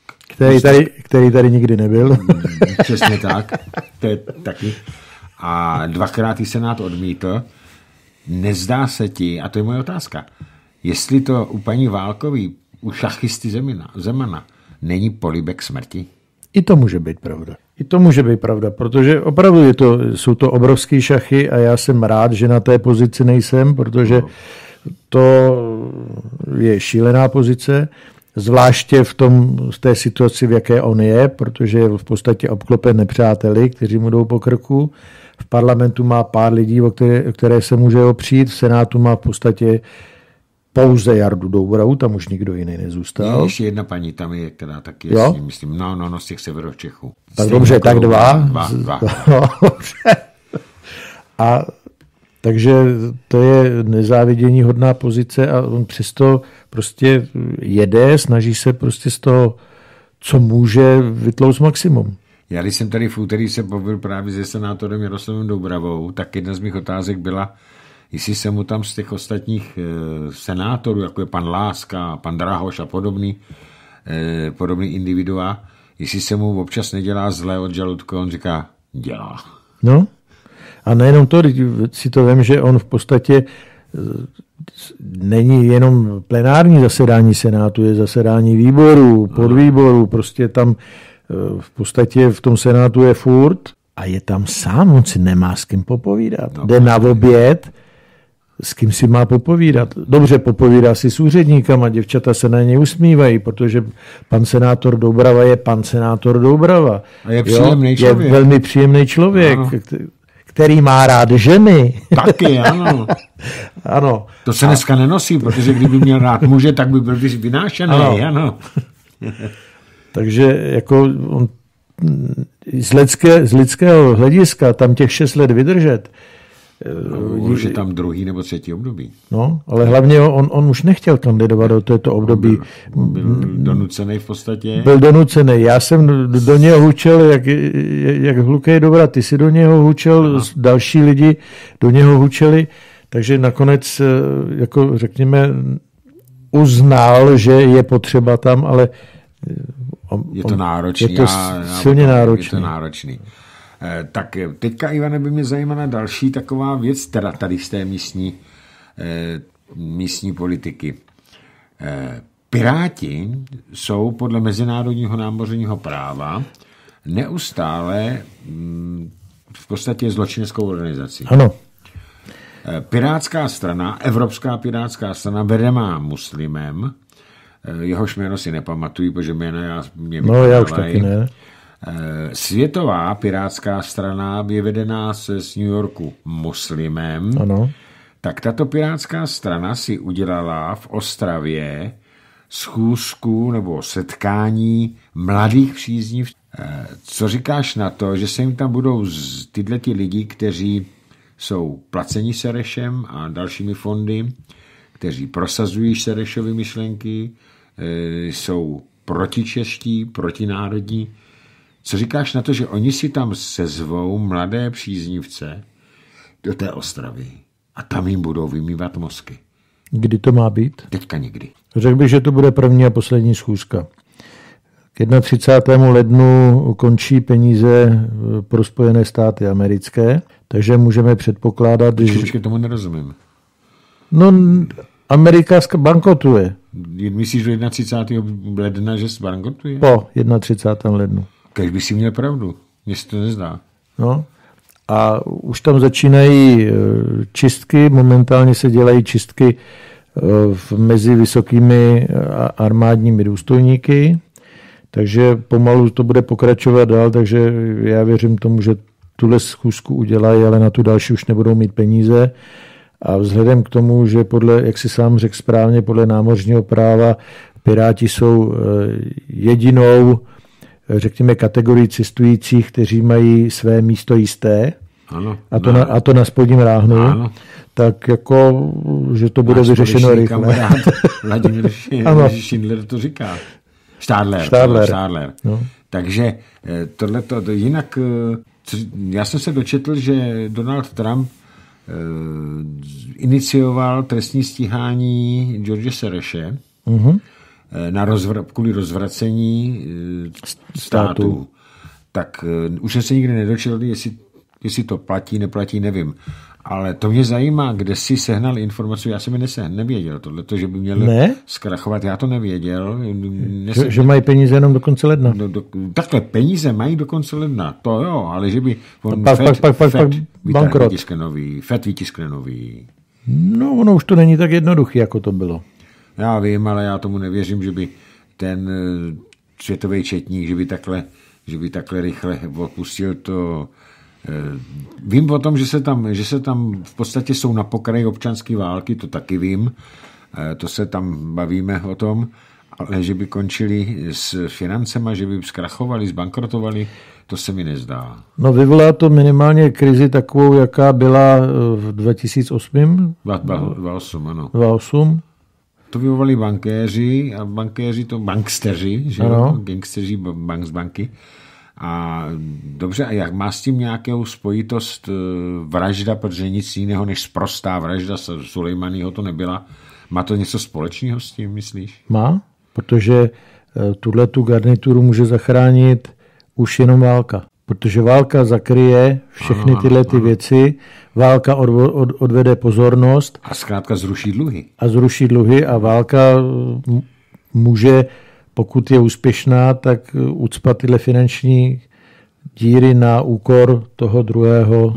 který tady nikdy nebyl. Přesně tak, to je taky. A 2krát ji Senát odmítl. Nezdá se ti, a to je moje otázka, jestli to u paní Válkový, u šachisty Zemana, není polibek smrti? I to může být pravda. Protože opravdu jsou to obrovský šachy a já jsem rád, že na té pozici nejsem, protože to je šílená pozice, zvláště v té situaci, v jaké on je, protože je v podstatě obklopen nepřáteli, kteří mu jdou po krku. V parlamentu má pár lidí, o které se může opřít, v Senátu má v podstatě pouze Jardu Doubravu, tam už nikdo jiný nezůstal. Ještě jedna paní tam je, která taky je s ním, myslím, z těch Severočechů. Tak dobře, tak dva. Dva. A Takže to je nezávidění hodná pozice a on přesto prostě jede, snaží se prostě z toho, co může, vytlouct maximum. Já když jsem tady v úterý se bavil právě se senátorem Jaroslavem Doubravou, tak jedna z mých otázek byla, jestli se mu tam z těch ostatních senátorů, jako je pan Láska, pan Drahoš a podobný individua, jestli se mu občas nedělá zlé od žaludku, on říká, dělá. No a nejenom to, si to vím, že on v podstatě není jenom plenární zasedání senátu, je zasedání výborů, podvýborů, prostě tam v podstatě v tom senátu je furt a je tam sám, on si nemá s kým popovídat. Jde na oběd, s kým si má popovídat. Dobře, popovídá si s úředníkama, děvčata se na něj usmívají, protože pan senátor Doubrava je pan senátor Doubrava. A je příjemný člověk. Je velmi příjemný člověk, který má rád ženy. Taky, ano. Ano. To se dneska nenosí, protože kdyby měl rád muže, tak by byl vynášený. Ano. Takže jako on, z lidského hlediska tam těch 6 let vydržet. Už je tam druhý nebo třetí období. No, ale hlavně on už nechtěl kandidovat do této období. Byl donucený v podstatě. Byl donucený. Já jsem do něho hučel, jak hlukej dobra, ty si do něho hučel, další lidi do něho hučeli, takže nakonec, jako řekněme, uznal, že je potřeba tam, ale je to náročný. Je to silně náročný. Je to náročný. Tak teďka, Ivane, by mě zajímala další taková věc, teda tady z té místní politiky. Piráti jsou podle mezinárodního námořního práva neustále v podstatě zločineckou organizací. Ano. Pirátská strana, Evropská pirátská strana, vedená muslimem, jehož jméno si nepamatuji, protože jméno mě vypadávají. Já už taky ne. Světová pirátská strana je vedená z New Yorku muslimem. Ano. Tak tato pirátská strana si udělala v Ostravě schůzku nebo setkání mladých příznivců. Co říkáš na to, že se jim tam budou tyhleti lidi, kteří jsou placeni Serešem a dalšími fondy, kteří prosazují Serešovy myšlenky, jsou protičeští, protinárodní. Co říkáš na to, že oni si tam sezvou mladé příznivce do té Ostravy a tam jim budou vymývat mozky? Kdy to má být? Teďka nikdy. Řekl bych, že to bude první a poslední schůzka. K 31. lednu končí peníze pro Spojené státy americké, takže můžeme předpokládat, že... Počkej, tomu nerozumím. No, Amerika bankrotuje. Myslíš, že 31. ledna, že zbankrotuje? Po 31. lednu. Kež by si měl pravdu. Mně se to nezdá. No. A už tam začínají čistky, momentálně se dělají čistky mezi vysokými armádními důstojníky, takže pomalu to bude pokračovat dál, takže já věřím tomu, že tuhle schůzku udělají, ale na tu další už nebudou mít peníze. A vzhledem k tomu, že podle, jak si sám řekl správně, podle námořního práva Piráti jsou jedinou, řekněme, kategorii cestujících, kteří mají své místo jisté, ano, a to na spodním ráhnu, ano. Tak jako, že to bude vyřešeno rychle. Vladimír Schindler to říká. Stadler. No. Takže tohleto, jinak, já jsem se dočetl, že Donald Trump inicioval trestní stíhání George Sereše kvůli rozvracení státu. Tak už jsem se nikdy nedočetl, jestli to platí, neplatí, nevím. Ale to mě zajímá, kde si sehnal informaci. Já jsem nevěděl tohleto, že by měl zkrachovat. Já to nevěděl. Že mají peníze jenom do konce ledna. Takhle, peníze mají do konce ledna. To jo, ale že by bankrot. FED vytiskne nový. No, ono už to není tak jednoduché, jako to bylo. Já vím, ale já tomu nevěřím, že by ten světový četník, že by takhle rychle opustil to. Vím o tom, že se tam v podstatě jsou na pokraji občanské války, to taky vím, to se tam bavíme o tom, Ale že by končili s financema, že by zkrachovali, zbankrotovali, to se mi nezdá. No vyvolá to minimálně krizi takovou, jaká byla v 2008? 2008, ano. 2008? To vyvolali bankéři a banksteři, že jo? Gangsteři z banky. A dobře, a jak má s tím nějakou spojitost vražda, protože nic jiného než sprostá vražda Sulejmányho to nebyla. Má to něco společného s tím, myslíš? Má, protože tu garnituru může zachránit už jenom válka. Protože válka zakryje všechny tyhle věci, válka odvede pozornost. A zkrátka zruší dluhy. A válka může, pokud je úspěšná, tak ucpat tyhle finanční díry na úkor toho druhého,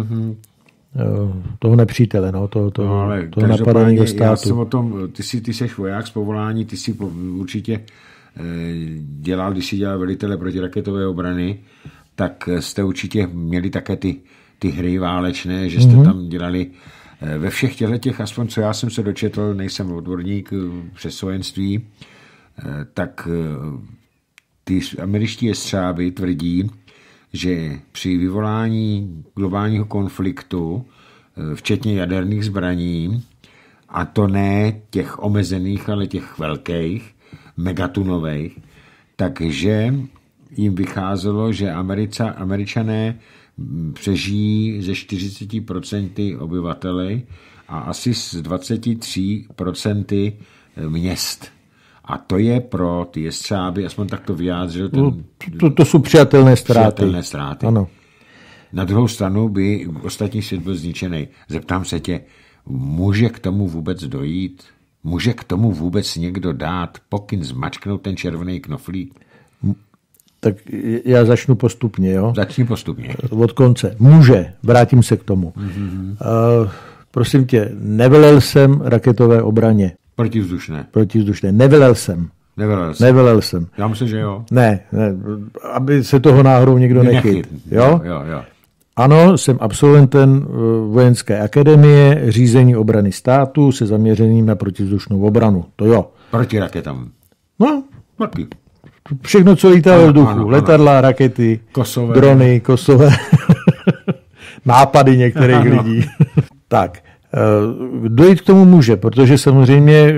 toho nepřítele, toho napadeného státu. Já jsem o tom, ty seš voják z povolání, ty si určitě dělal, když si dělal velitele protiraketové obrany, tak jste určitě měli také ty hry válečné, že jste tam dělali ve všech těch, aspoň co já jsem se dočetl, nejsem odborník přes vojenství, tak ty američtí jestřáby tvrdí, že při vyvolání globálního konfliktu, včetně jaderných zbraní, a to ne těch omezených, ale těch velkých, megatunových, takže jim vycházelo, že Američané přežijí ze 40% obyvateli a asi z 23% měst. A to je pro ty jestřáby, aspoň tak to vyjádřil. To jsou přijatelné ztráty. Ano. Na druhou stranu by ostatní svět byl zničený. Zeptám se tě, může k tomu vůbec dojít? Může k tomu vůbec někdo dát pokyn zmačknout ten červený knoflík? Tak já začnu postupně, jo? Začni postupně. Od konce. Může, vrátím se k tomu. Prosím tě, nevelel jsem raketové obraně. Protivzdušné. Nevelel jsem. Já myslím, že jo. Ne, aby se toho náhodou někdo nechyt. Jo? Ano, jsem absolventem vojenské akademie, řízení obrany státu se zaměřením na protivzdušnou obranu. To jo. Proti raketám. No, taky. Všechno, co lítá ve vzduchu. Letadla, rakety, Kosové. drony, kosové. Nápady některých lidí. Tak, dojít k tomu může, protože samozřejmě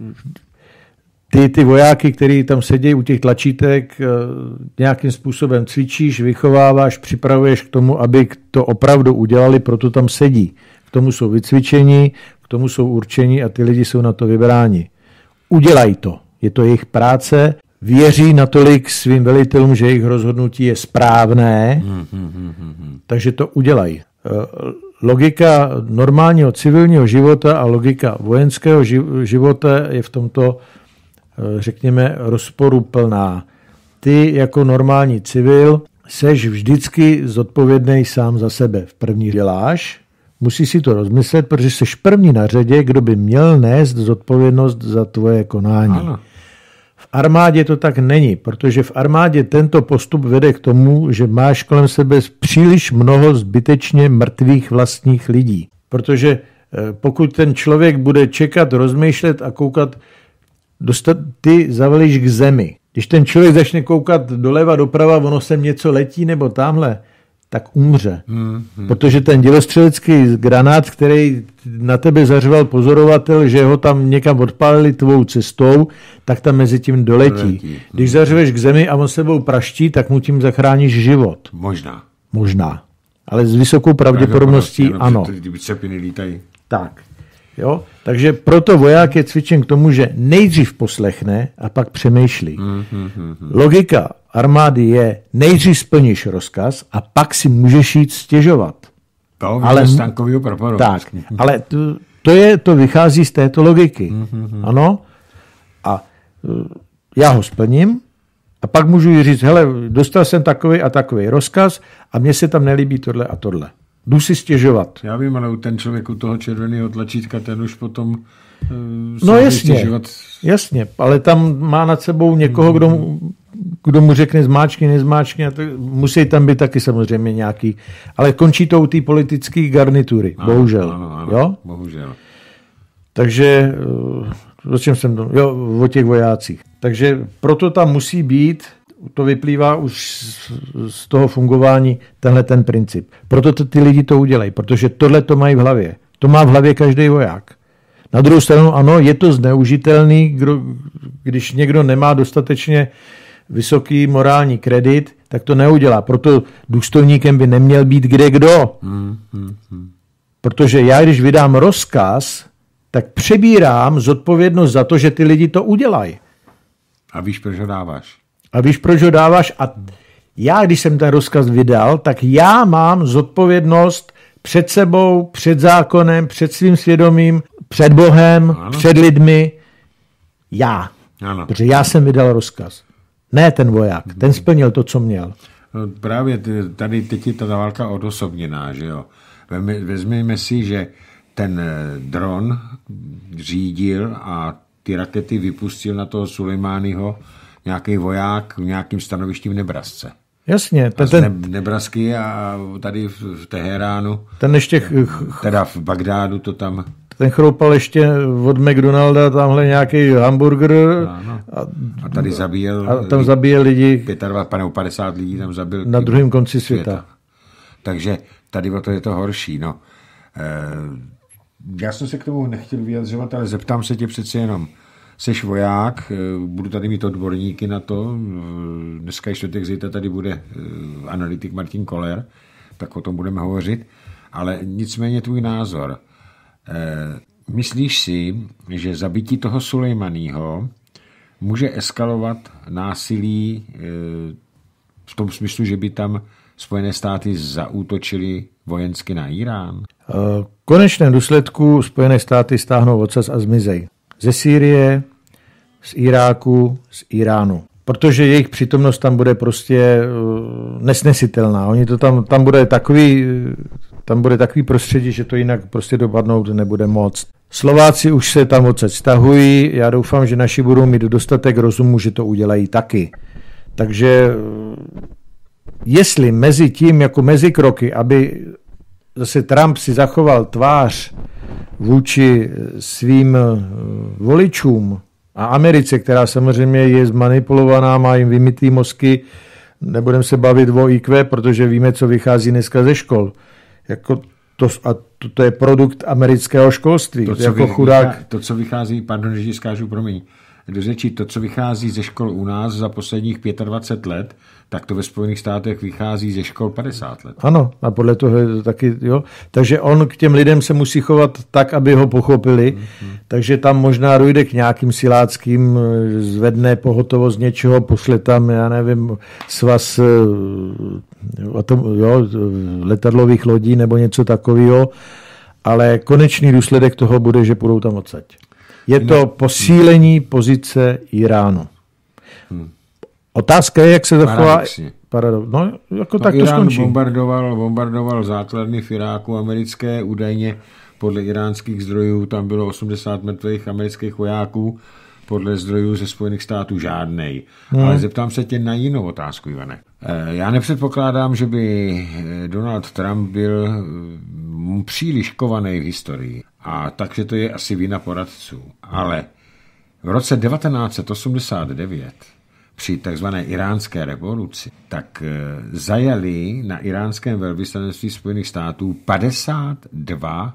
ty vojáky, kteří tam sedí u těch tlačítek, nějakým způsobem cvičíš, vychováváš, připravuješ k tomu, aby to opravdu udělali, proto tam sedí. K tomu jsou vycvičení, k tomu jsou určení a ty lidi jsou na to vybráni. Udělají to. Je to jejich práce, věří natolik svým velitelům, že jejich rozhodnutí je správné, takže to udělají. Logika normálního civilního života a logika vojenského života je v tomto, řekněme, rozporuplná. Ty jako normální civil seš vždycky zodpovědný sám za sebe. V první děláš, musíš si to rozmyslet, protože seš první na řadě, kdo by měl nést zodpovědnost za tvoje konání. Ano. V armádě to tak není, protože v armádě tento postup vede k tomu, že máš kolem sebe příliš mnoho zbytečně mrtvých vlastních lidí. Protože pokud ten člověk bude čekat, rozmýšlet a koukat, ty zavalíš k zemi. Když ten člověk začne koukat doleva, doprava, ono sem něco letí nebo tamhle, tak umře. Protože ten dělostřelecký granát, který na tebe zařval pozorovatel, že ho tam někam odpálili tvou cestou, tak tam mezi tím doletí. Když zařveš k zemi a on sebou praští, tak mu tím zachráníš život. Možná. Ale s vysokou pravděpodobností ano. Tak. Jo? Takže proto voják je cvičen k tomu, že nejdřív poslechne a pak přemýšlí. Logika armády je, nejdřív splníš rozkaz a pak si můžeš jít stěžovat. Ale z tankového praporu. Tak, ale to vychází z této logiky. Ano? A já ho splním a pak můžu říct, hele, dostal jsem takový a takový rozkaz a mně se tam nelíbí tohle a tohle. Jdu si stěžovat. Já vím, ale ten člověk u toho červeného tlačítka, ten už potom no jasně, ale tam má nad sebou někoho, kdo mu řekne zmáčkni, nezmáčkni, a musí tam být taky samozřejmě nějaký, ale končí to u té politické garnitury, bohužel. Ano, jo? Bohužel. Takže o těch vojácích. Takže proto tam musí být, to vyplývá už z toho fungování, tenhle ten princip. Proto ty lidi to udělají, protože tohle to mají v hlavě. To má v hlavě každý voják. Na druhou stranu, ano, je to zneužitelný, když někdo nemá dostatečně vysoký morální kredit, tak to neudělá. Proto důstojníkem by neměl být kdekdo. Protože já, když vydám rozkaz, tak přebírám zodpovědnost za to, že ty lidi to udělají. A víš, proč ho dáváš. A já, když jsem ten rozkaz vydal, tak já mám zodpovědnost před sebou, před zákonem, před svým svědomím, před Bohem, ano. Před lidmi. Já. Ano. Protože já jsem vydal rozkaz. Ne ten voják. Ten splnil to, co měl. No, právě tady teď je ta válka odosobněná, že jo. Vezměme si, že ten dron řídil a ty rakety vypustil na toho Sulejmáního nějaký voják v nějakým stanovišti v Nebrasce. Jasně. Nebrasky a tady v Teheránu, ten ještě teda v Bagdádu to tam... Ten chroupal ještě od McDonalda tamhle nějaký hamburger. A tady zabíjel... A tam zabíjel lidi... 50 lidí tam zabil... Na druhém konci světa. Takže tady o to je to horší. No. Já jsem se k tomu nechtěl vyjadřovat, ale zeptám se tě přeci jenom. Seš voják, budu tady mít odborníky na to. Dneska je čtvrtek, zítra tady bude analytik Martin Koller, tak o tom budeme hovořit. Ale nicméně tvůj názor. Myslíš si, že zabití toho Sulejmaního může eskalovat násilí v tom smyslu, že by tam Spojené státy zaútočily vojensky na Irán? V konečném důsledku Spojené státy stáhnou ocas a zmizej. Ze Sýrie, z Iráku, z Iránu. Protože jejich přítomnost tam bude prostě nesnesitelná. Oni to tam bude takový prostředí, že to jinak prostě dopadnout nebude moc. Slováci už se tam odsaď stahují. Já doufám, že naši budou mít dostatek rozumu, že to udělají taky. Takže jestli mezi tím, jako mezi kroky, aby zase Trump si zachoval tvář vůči svým voličům a Americe, která samozřejmě je zmanipulovaná, má jim vymytý mozky, nebudeme se bavit o IQ, protože víme, co vychází dneska ze škol. Jako to je produkt amerického školství. To, co vychází, pardon, že skážu, promiň, do řeči, to, co vychází ze škol u nás za posledních 25 let, tak to ve Spojených státech vychází ze škol 50 let. Ano, a podle toho je taky, jo. Takže on k těm lidem se musí chovat tak, aby ho pochopili, takže tam možná dojde k nějakým siláckým, zvedne pohotovost něčeho, pošle tam, já nevím, svaz letadlových lodí nebo něco takového, ale konečný důsledek toho bude, že půjdou tam odsaď. Je to posílení pozice Iránu. Otázka je, jak se zachová... No, jako tak to skončí. Bombardoval základny v Iráku americké, údajně podle iránských zdrojů tam bylo 80 mrtvých amerických vojáků, podle zdrojů ze Spojených států žádnej. Ale zeptám se tě na jinou otázku, Ivane. Já nepředpokládám, že by Donald Trump byl příliš kovaný v historii. A takže to je asi vina poradců. Ale v roce 1989 při takzvané iránské revoluci, tak zajali na iránském velvyslanectví Spojených států 52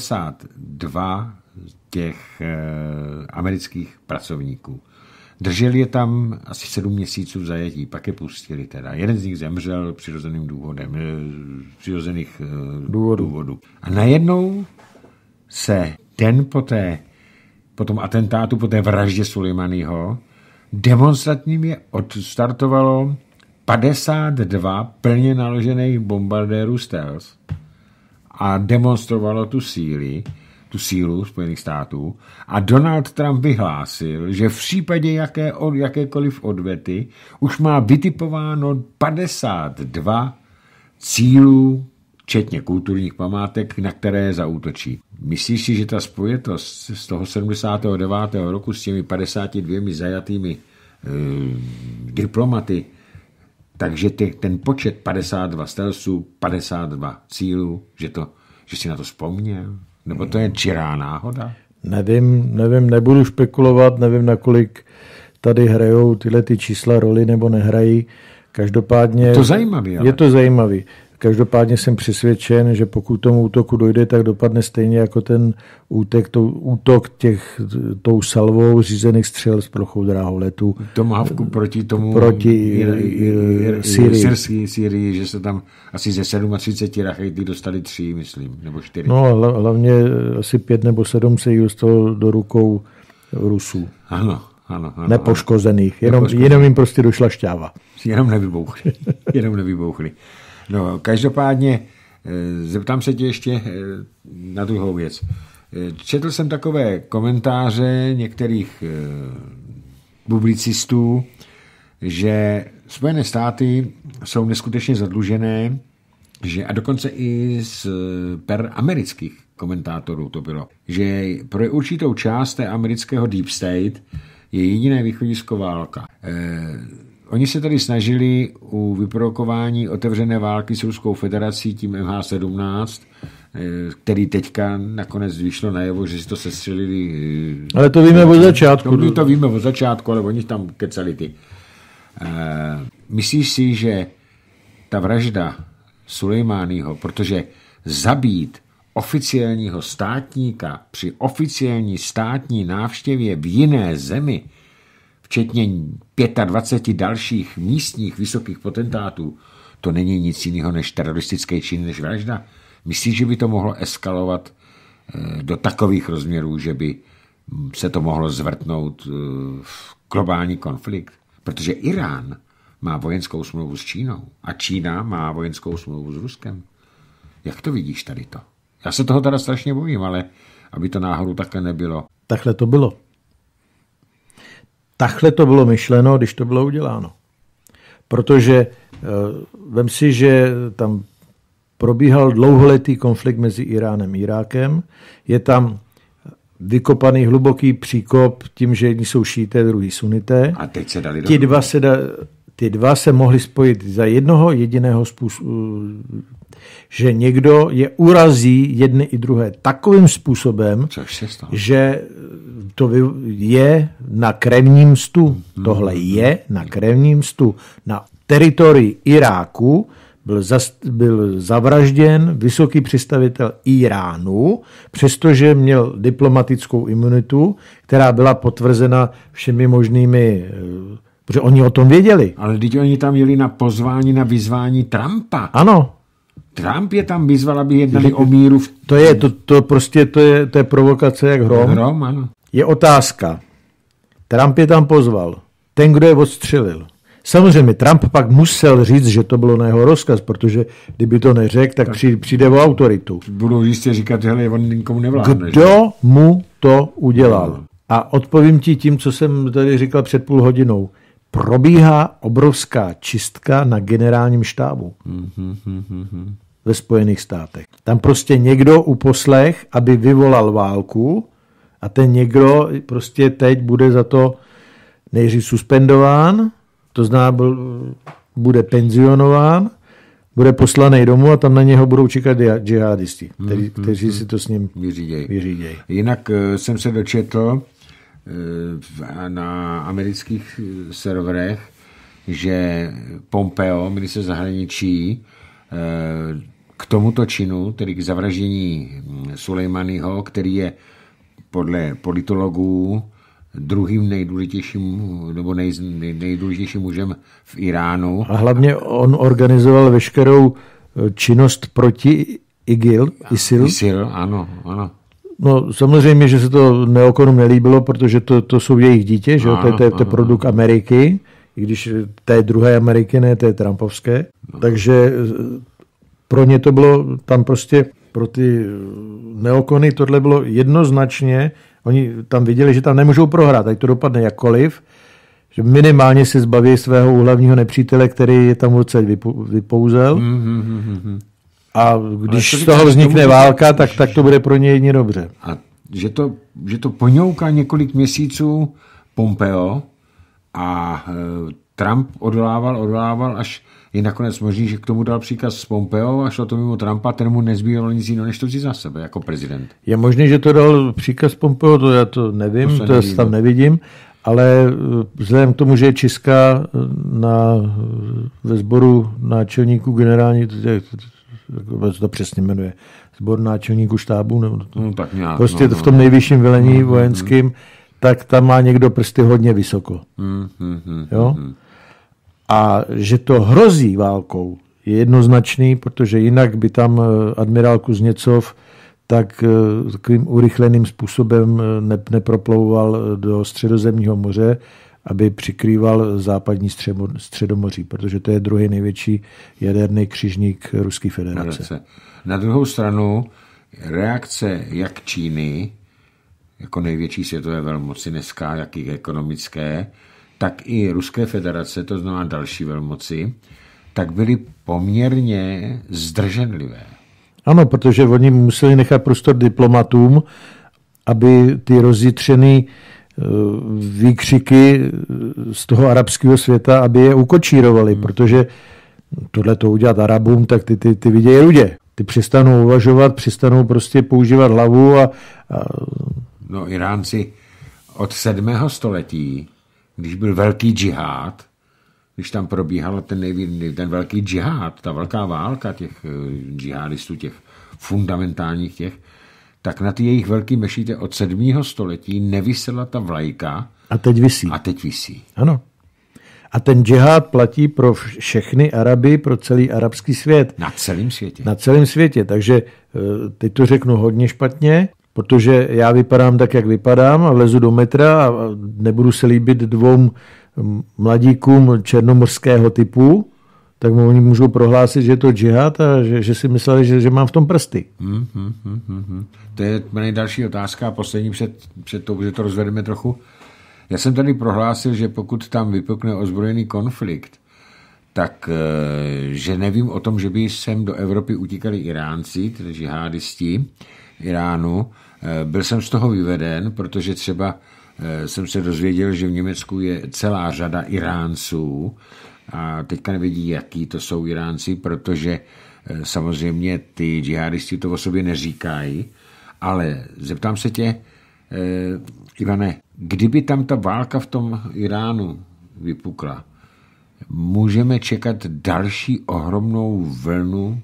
těch amerických pracovníků. Drželi je tam asi 7 měsíců v zajetí, pak je pustili teda. Jeden z nich zemřel přirozeným důvodem, přirozených důvodů. A najednou se den po tom atentátu, po té vraždě Sulejmányho, demonstrativně odstartovalo 52 plně naložených bombardérů stealth a demonstrovalo tu sílu Spojených států a Donald Trump vyhlásil, že v případě jakékoliv odvety už má vytipováno 52 cílů, včetně kulturních památek, na které zaútočí. Myslíš si, že ta spojitost z toho 79. roku s těmi 52 zajatými diplomaty, takže ten počet 52 stealthů, 52 cílů, že si na to vzpomněl? Nebo to je čirá náhoda? Nevím, nebudu špekulovat, nevím, nakolik tady hrajou tyhle ty čísla roli nebo nehrají. Každopádně je to zajímavý. Ale. Je to zajímavý. Každopádně jsem přesvědčen, že pokud tomu útoku dojde, tak dopadne stejně jako ten útok tou salvou řízených střel s plochou dráhou letu. Tomahawku proti Syrii, že se tam asi ze 37 rachejtů dostali 3, myslím, nebo 4. No, hlavně asi 5 nebo 7 se jí dostalo do rukou Rusů. Ano. Nepoškozených, jenom jim prostě došla šťáva. Jenom nevybouchli. No, každopádně zeptám se tě ještě na druhou věc. Četl jsem takové komentáře některých publicistů, že Spojené státy jsou neskutečně zadlužené, že a dokonce i z per amerických komentátorů to bylo, že pro určitou část té amerického deep state je jediné východisko válka. Oni se tady snažili u vyprovokování otevřené války s Ruskou federací tím MH17, který teďka nakonec vyšlo najevo, že si to sestřelili. Ale to víme od začátku. To víme od začátku, ale oni tam kecali ty. Myslíš si, že ta vražda Sulejmáního, protože zabít oficiálního státníka při oficiální státní návštěvě v jiné zemi, včetně 25 dalších místních vysokých potentátů, to není nic jiného než teroristický čin, než vražda. Myslíš, že by to mohlo eskalovat do takových rozměrů, že by se to mohlo zvrtnout v globální konflikt? Protože Irán má vojenskou smlouvu s Čínou a Čína má vojenskou smlouvu s Ruskem. Jak to vidíš tady to? Já se toho teda strašně bojím, ale aby to náhodou takhle nebylo. Takhle to bylo. Takhle to bylo myšleno, když to bylo uděláno. Protože vem si, že tam probíhal dlouholetý konflikt mezi Iránem a Irákem. Je tam vykopaný hluboký příkop tím, že jedni jsou šíité, druhý sunité. A teď se dali Ty dva se mohli spojit za jednoho jediného způsobu, že někdo je urazí jedny i druhé takovým způsobem, že to je na krevním mstu. Tohle je na krevním mstu. Na teritorii Iráku byl zavražděn vysoký představitel Iránu, přestože měl diplomatickou imunitu, která byla potvrzena všemi možnými, protože oni o tom věděli. Ale teď oni tam jeli na pozvání, na vyzvání Trumpa. Ano. Trump je tam vyzval, aby jednali o míru. To je provokace jak hrom. Hrom, ano. Je otázka. Trump je tam pozval. Ten, kdo je odstřelil. Samozřejmě Trump pak musel říct, že to bylo na jeho rozkaz, protože kdyby to neřekl, tak přijde o autoritu. Budou jistě říkat, hele, on nikomu nevládne. Kdo mu to udělal? A odpovím ti tím, co jsem tady říkal před půl hodinou. Probíhá obrovská čistka na generálním štábu ve Spojených státech. Tam prostě někdo uposlech, aby vyvolal válku a ten někdo prostě teď bude za to nejdřív suspendován, to znamená, bude penzionován, bude poslaný domů a tam na něho budou čekat džihadisti, kteří si to s ním vyřídějí. Jinak jsem se dočetl na amerických serverech, že Pompeo, ministr zahraničí, k tomuto činu, tedy k zavraždění Sulejmányho, který je podle politologů druhým nejdůležitějším nebo nejdůležitějším mužem v Iránu. A hlavně on organizoval veškerou činnost proti ISIL. Ano. No samozřejmě, že se to neokonům nelíbilo, protože to jsou jejich dítě, že to je produkt Ameriky, i když té druhé Ameriky, ne té trumpovské. Takže pro ně to bylo tam prostě, pro ty neokony tohle bylo jednoznačně, oni tam viděli, že tam nemůžou prohrát, ať to dopadne jakkoliv, že minimálně se zbaví svého hlavního nepřítele, který je tam odsaď vypouzel. A když z toho vznikne válka, tak to bude pro ně jedině dobře. A že to poňouká několik měsíců Pompeo a Trump odolával, až je nakonec možný, že k tomu dal příkaz s Pompeo a šlo to mimo Trumpa, ten mu nezbývalo nic jiného, než to vzít za sebe jako prezident. Je možný, že to dal příkaz Pompeo, to já to nevím, to tam nevidím, ale vzhledem k tomu, že je Česká ve sboru náčelníků generální, jak to přesně jmenuje, sbor náčelníků štábu, nebo tak nějak, prostě v tom nejvyšším velení vojenským, tak tam má někdo prsty hodně vysoko. Jo? A že to hrozí válkou, je jednoznačný, protože jinak by tam admirál Kuzněcov tak takovým urychleným způsobem neproplouval do Středozemního moře, aby přikrýval západní Středomoří, protože to je druhý největší jaderný křižník Ruské federace. Na druhou stranu reakce jak Číny, jako největší světové velmoci dneska, jak i ekonomické, tak i Ruské federace, to znamená další velmoci, tak byly poměrně zdrženlivé. Ano, protože oni museli nechat prostor diplomatům, aby ty rozjitřený výkřiky z toho arabského světa, aby je ukočírovali, protože tohle to udělat Arabům, tak ty vidějí rudě. Ty přestanou uvažovat, přestanou prostě používat hlavu a... No, Iránci od 7. století, když byl velký džihád, když tam probíhal ten velký džihád, ta velká válka těch džihádistů, těch fundamentálních těch, tak na ty jejich velký mešítě od 7. století nevisela ta vlajka. A teď visí. Ano. A ten džihád platí pro všechny Araby, pro celý arabský svět. Na celém světě. Na celém světě. Takže teď to řeknu hodně špatně, protože já vypadám tak, jak vypadám a vlezu do metra a nebudu se líbit 2 mladíkům černomorského typu, tak oni můžou prohlásit, že je to džihad a že si mysleli, že mám v tom prsty. To je další otázka a poslední před tou, že to rozvedeme trochu. Já jsem tady prohlásil, že pokud tam vypukne ozbrojený konflikt, tak že nevím o tom, že by sem do Evropy utíkali Iránci, tedy džihádisti Iránu. Byl jsem z toho vyveden, protože třeba jsem se dozvěděl, že v Německu je celá řada Iránců a teďka nevědí, jaký to jsou Iránci, protože samozřejmě ty džihádisti to o sobě neříkají, ale zeptám se tě, Ivane, kdyby tam ta válka v tom Iránu vypukla, můžeme čekat další ohromnou vlnu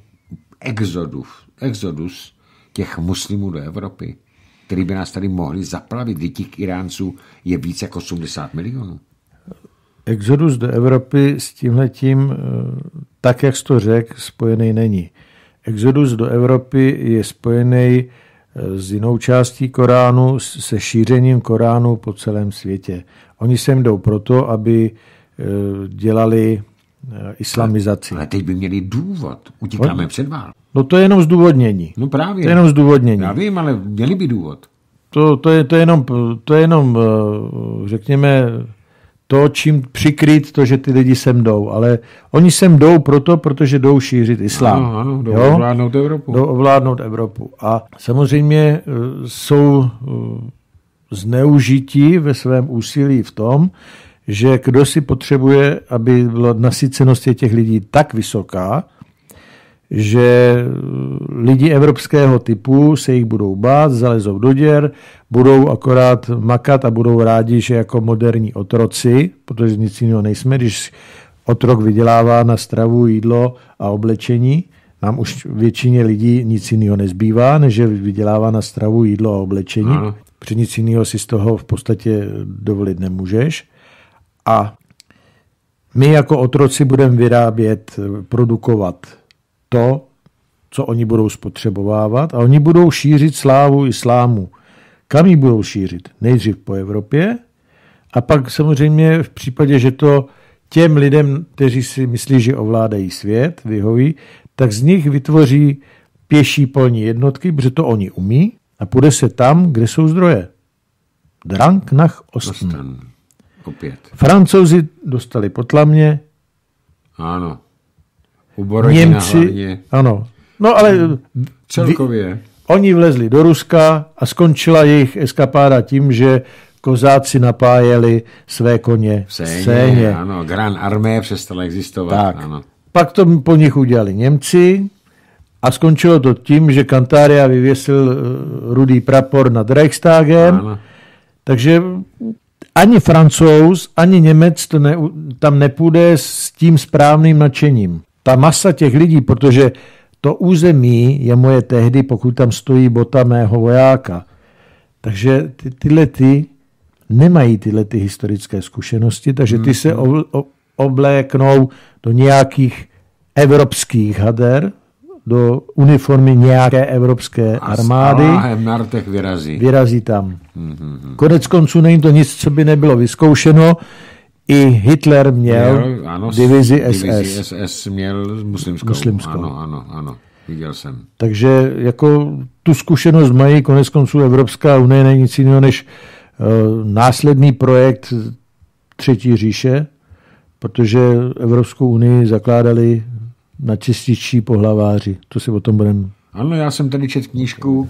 exodus těch muslimů do Evropy, který by nás tady mohli zaplavit, kdy těch Iránců je víc jak 80 milionů. Exodus do Evropy s tímhletím, tak jak jsi to řekl, spojený není. Exodus do Evropy je spojený s jinou částí Koránu, se šířením Koránu po celém světě. Oni sem jdou proto, aby dělali islamizaci. Ale teď by měli důvod. Utíkáme před válkou. No to je jenom zdůvodnění. No právě. To je jenom zdůvodnění. Já vím, ale měli by důvod. To je jenom, řekněme, to, čím přikrýt to, že ty lidi sem jdou. Ale oni sem jdou protože jdou šířit islám. Ano, jdou ovládnout Evropu. Jdou ovládnout Evropu. A samozřejmě jsou zneužití ve svém úsilí v tom, že kdo si potřebuje, aby byla nasycenost těch lidí tak vysoká, že lidi evropského typu se jich budou bát, zalezou do děr, budou akorát makat a budou rádi, že jako moderní otroci, protože nic jiného nejsme, když otrok vydělává na stravu, jídlo a oblečení, nám už většině lidí nic jiného nezbývá, než že vydělává na stravu, jídlo a oblečení. Protože nic jiného si z toho v podstatě dovolit nemůžeš. A my jako otroci budeme vyrábět, produkovat to, co oni budou spotřebovávat a oni budou šířit slávu islámu. Kam ji budou šířit? Nejdřív po Evropě a pak samozřejmě v případě, že to těm lidem, kteří si myslí, že ovládají svět, vyhoví, tak z nich vytvoří pěší polní jednotky, protože to oni umí a půjde se tam, kde jsou zdroje. Drang nach Osten. Opět. Francouzi dostali Potlamě. Ano. Němci. Ano. No ale celkově. Oni vlezli do Ruska a skončila jejich eskapáda tím, že kozáci napájeli své koně v Séně. Ano, Grand Armée přestala existovat. Tak. Ano. Pak to po nich udělali Němci a skončilo to tím, že Cantaria vyvěsil rudý prapor nad Reichstagem. Ano. Takže ani Francouz, ani Němec tam nepůjde s tím správným nadšením. Ta masa těch lidí, protože to území je moje tehdy, pokud tam stojí bota mého vojáka. Takže tyhle nemají tyhle historické zkušenosti, takže ty se obléknou do nějakých evropských hader, do uniformy nějaké evropské armády. A Martech vyrazí tam. Konec konců není to nic, co by nebylo vyzkoušeno. I Hitler měl divizi SS. SS měl muslimskou. Ano, viděl jsem. Takže jako tu zkušenost mají, konec konců Evropská unie není nic jiného než následný projekt Třetí říše, protože Evropskou unii zakládali nacističtí pohlaváři. To si o tom budeme. Ano, já jsem tady četl knížku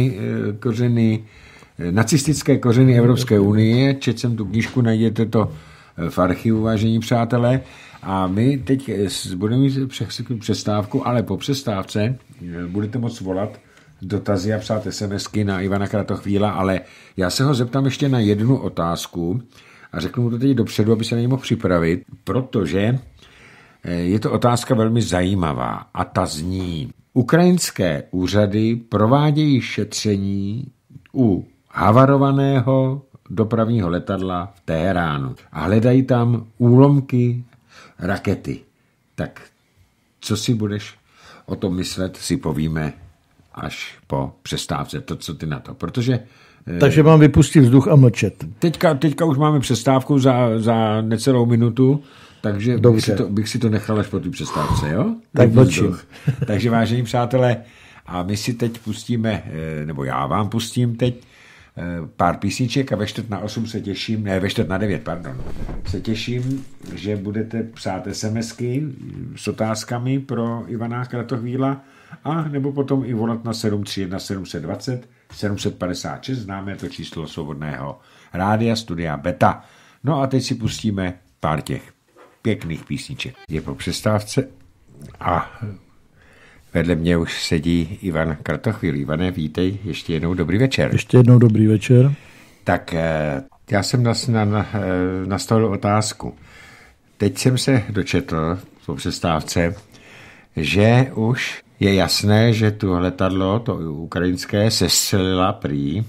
nacistické kořeny Evropské unie. Četl jsem tu knížku, najděte to v archivu, vážení přátelé. A my teď budeme mít přestávku, ale po přestávce budete moct volat dotazy a psát SMSky na Ivana Kratochvíla, ale já se ho zeptám ještě na jednu otázku a řeknu mu to teď dopředu, aby se na něj mohl připravit, protože je to otázka velmi zajímavá a ta zní: ukrajinské úřady provádějí šetření u havarovaného dopravního letadla v Teheránu a hledají tam úlomky rakety. Tak co si budeš o tom myslet, si povíme až po přestávce. To, co ty na to. Protože takže mám vypustit vzduch a mlčet. Teďka už máme přestávku za necelou minutu, takže bych si to nechal až po té přestávce, jo? Tak mlčím. Takže vážení přátelé, a my si teď pustíme, nebo já vám pustím teď pár písniček a ve 7:45 se těším, ve 8:45, se těším, že budete psát SMSky s otázkami pro Ivana Kratochvíla a nebo potom i volat na 731 720 756, známe to číslo svobodného rádia Studia Beta. No a teď si pustíme pár těch pěkných písniček. Je po přestávce a vedle mě už sedí Ivan Kratochvíl. Ivane, vítej, ještě jednou dobrý večer. Ještě jednou dobrý večer. Tak já jsem nastavil otázku. Teď jsem se dočetl po přestávce, že už je jasné, že tu letadlo, to ukrajinské, sestřelila prý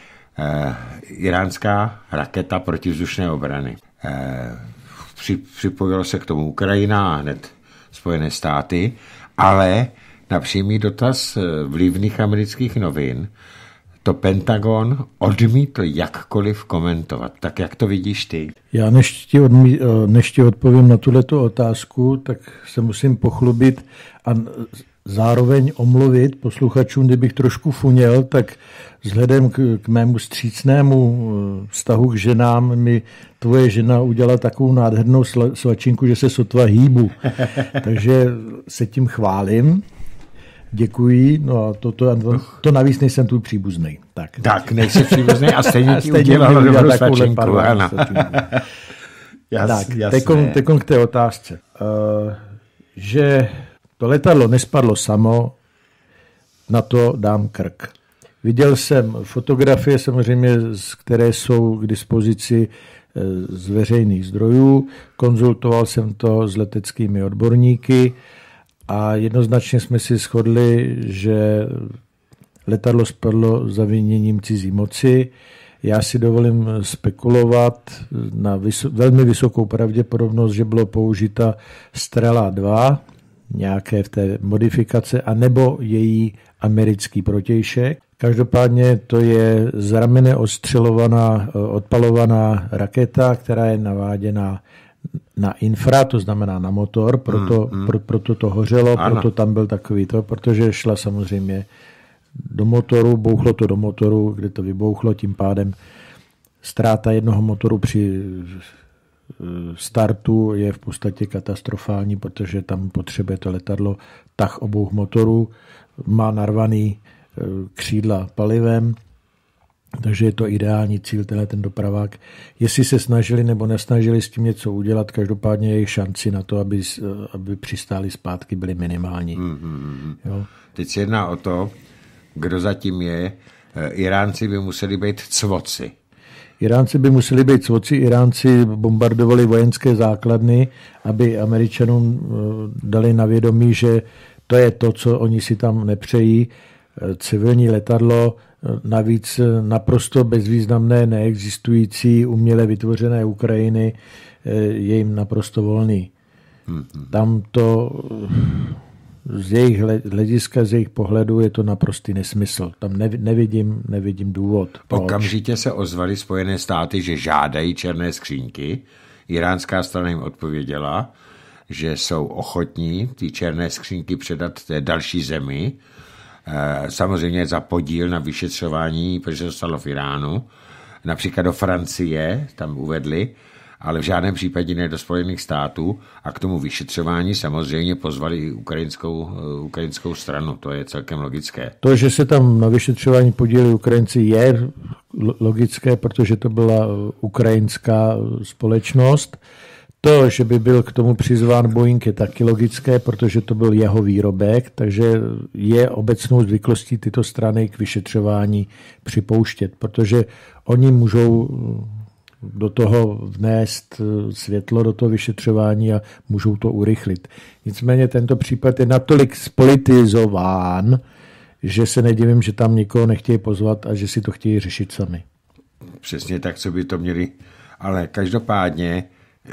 iránská raketa protivzdušné obrany. Připojilo se k tomu Ukrajina a hned Spojené státy, ale na přímý dotaz vlivných amerických novin to Pentagon odmítl jakkoliv komentovat. Tak jak to vidíš ty? Já než ti odpovím na tuhletu otázku, tak se musím pochlubit a zároveň omluvit posluchačům, kdybych trošku funěl, tak vzhledem k mému vstřícnému vztahu k ženám mi tvoje žena udělala takovou nádhernou svačinku, že se sotva hýbu. Takže se tím chválím. Děkuji. No a to navíc nejsem tvůj příbuznej. Tak nejsi příbuznej a stejně ti udělala dobrou svačinku. Teď k té otázce. Že to letadlo nespadlo samo, na to dám krk. Viděl jsem fotografie samozřejmě, které jsou k dispozici z veřejných zdrojů, konzultoval jsem to s leteckými odborníky a jednoznačně jsme si shodli, že letadlo spadlo zaviněním cizí moci. Já si dovolím spekulovat na velmi vysokou pravděpodobnost, že bylo použita Strela 2, nějaké v té modifikace, anebo její americký protějšek. Každopádně to je z ramene odpalovaná raketa, která je naváděna na infra, to znamená na motor, proto to hořelo, proto tam byl takový to, protože šla samozřejmě do motoru, bouchlo to do motoru, kde to vybouchlo, tím pádem ztráta jednoho motoru při startu je v podstatě katastrofální, protože tam potřebuje to letadlo tah obou motorů, má narvaný křídla palivem Takže je to ideální cíl, ten dopravák. Jestli se snažili nebo nesnažili s tím něco udělat, každopádně jejich šanci na to, aby přistáli zpátky, byly minimální. Jo? Teď se jedná o to, kdo zatím je. Iránci by museli být cvoci. Iránci by museli být cvoci. Iránci bombardovali vojenské základny, aby Američanům dali na vědomí, že to je to, co oni si tam nepřejí. Civilní letadlo, navíc naprosto bezvýznamné, neexistující, uměle vytvořené Ukrajiny, je jim naprosto volný. Tam to z jejich hlediska, z jejich pohledu je to naprostý nesmysl. Tam nevidím důvod. Proč. Okamžitě se ozvaly Spojené státy, že žádají černé skřínky. Iránská strana jim odpověděla, že jsou ochotní ty černé skřínky předat té další zemi, samozřejmě za podíl na vyšetřování, protože to stalo v Iránu. Například do Francie tam uvedli, ale v žádném případě ne do Spojených států a k tomu vyšetřování samozřejmě pozvali i ukrajinskou stranu. To je celkem logické. To, že se tam na vyšetřování podíleli Ukrajinci, je logické, protože to byla ukrajinská společnost. To, že by byl k tomu přizván Boeing, je taky logické, protože to byl jeho výrobek, takže je obecnou zvyklostí tyto strany k vyšetřování připouštět, protože oni můžou do toho vnést světlo do toho vyšetřování a můžou to urychlit. Nicméně tento případ je natolik spolitizován, že se nedivím, že tam nikoho nechtějí pozvat a že si to chtějí řešit sami. Přesně tak, co by to měli. Ale každopádně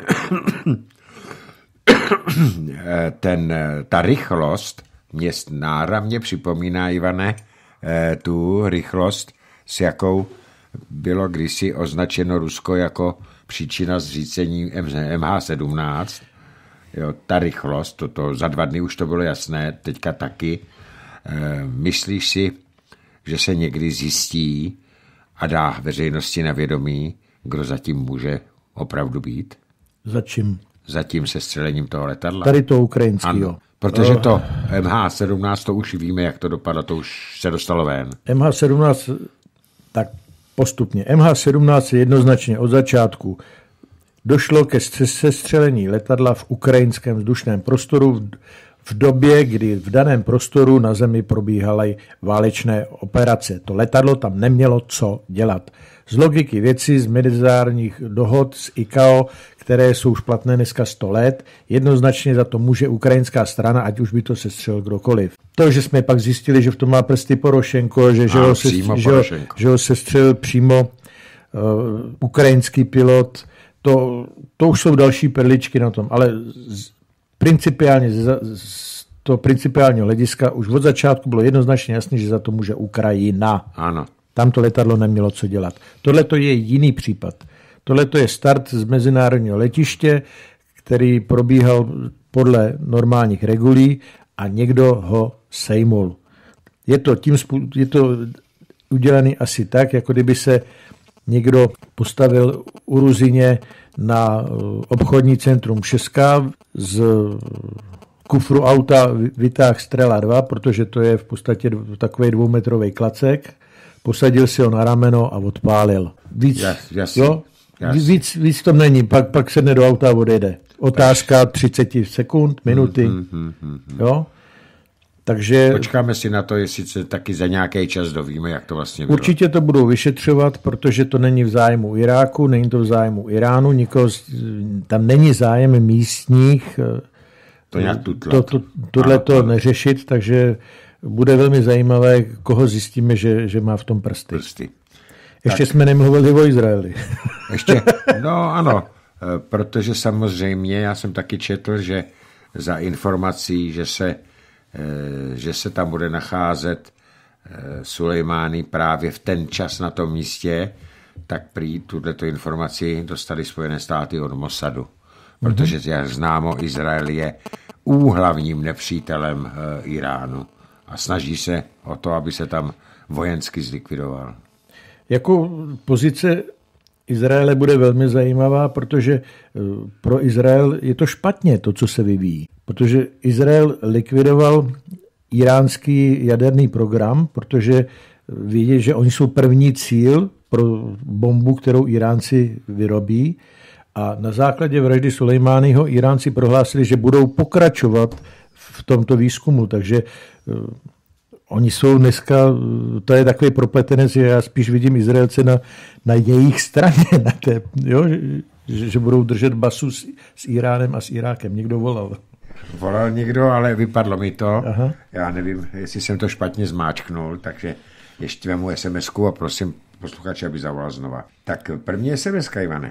ta rychlost měst náramně připomíná, Ivane, tu rychlost, s jakou bylo kdysi označeno Rusko jako příčina zřícení MH17. Jo, ta rychlost, to za 2 dny už to bylo jasné, teďka taky. Myslíš si, že se někdy zjistí a dá veřejnosti na vědomí, kdo zatím může opravdu být? Za čím? Zatím se střelením toho letadla. Tady to ukrajinského. Protože to MH17, to už víme, jak to dopadlo, to už se dostalo ven. MH17, tak postupně. MH17 je jednoznačně od začátku. Došlo ke sestřelení letadla v ukrajinském vzdušném prostoru v době, kdy v daném prostoru na zemi probíhaly válečné operace. To letadlo tam nemělo co dělat. Z logiky věci, z mezinárodních dohod, z ICAO, které jsou už platné dneska 100 let, jednoznačně za to může ukrajinská strana, ať už by to sestřelil kdokoliv. To, že jsme pak zjistili, že v tom má prsty Porošenko, že ho sestřelil přímo ukrajinský pilot, to už jsou další perličky na tom, ale principiálně z toho principiálního hlediska už od začátku bylo jednoznačně jasné, že za to může Ukrajina. Ano. Tam to letadlo nemělo co dělat. Tohle to je jiný případ. Tohle to je start z mezinárodního letiště, který probíhal podle normálních regulí a někdo ho sejmul. Je to udělané asi tak, jako kdyby se někdo postavil u Ruzině na obchodní centrum Česká, z kufru auta vytáhl Strela 2, protože to je v podstatě takový 2metrový klacek, posadil si ho na rameno a odpálil. Víc to není, pak sedne do auta a odjede. Otázka 30 sekund, minuty. Jo? Takže počkáme si na to, jestli se taky za nějaký čas dovíme, jak to vlastně bylo. Určitě to budou vyšetřovat, protože to není v zájmu Iráku, není to v zájmu Iránu, tam není zájem místních to nějak tutlat. Tohle to neřešit, takže bude velmi zajímavé, koho zjistíme, že má v tom prsty. Ještě jsme nemluvili o Izraeli. Ještě, no ano, protože samozřejmě já jsem taky četl, že za informací, že se tam bude nacházet Sulejmání právě v ten čas na tom místě, tak prý tuto informaci dostali Spojené státy od Mossadu. Protože, jak známo, Izrael je úhlavním nepřítelem Iránu a snaží se o to, aby se tam vojensky zlikvidoval. Jako pozice Izraele bude velmi zajímavá, protože pro Izrael je to špatně, to, co se vyvíjí. Protože Izrael likvidoval iránský jaderný program, protože vědět, že oni jsou první cíl pro bombu, kterou Iránci vyrobí. A na základě vraždy Sulejmáního Iránci prohlásili, že budou pokračovat v tomto výzkumu. Takže oni jsou dneska, to je takový propletenec, že já spíš vidím Izraelce na jejich straně, že budou držet basu s Iránem a s Irákem. Někdo volal. Volal někdo, ale vypadlo mi to. Aha. Já nevím, jestli jsem to špatně zmáčknul, takže ještě vemu SMS-ku a prosím posluchače, aby zavolal znova. Tak první SMS-ka, Ivane.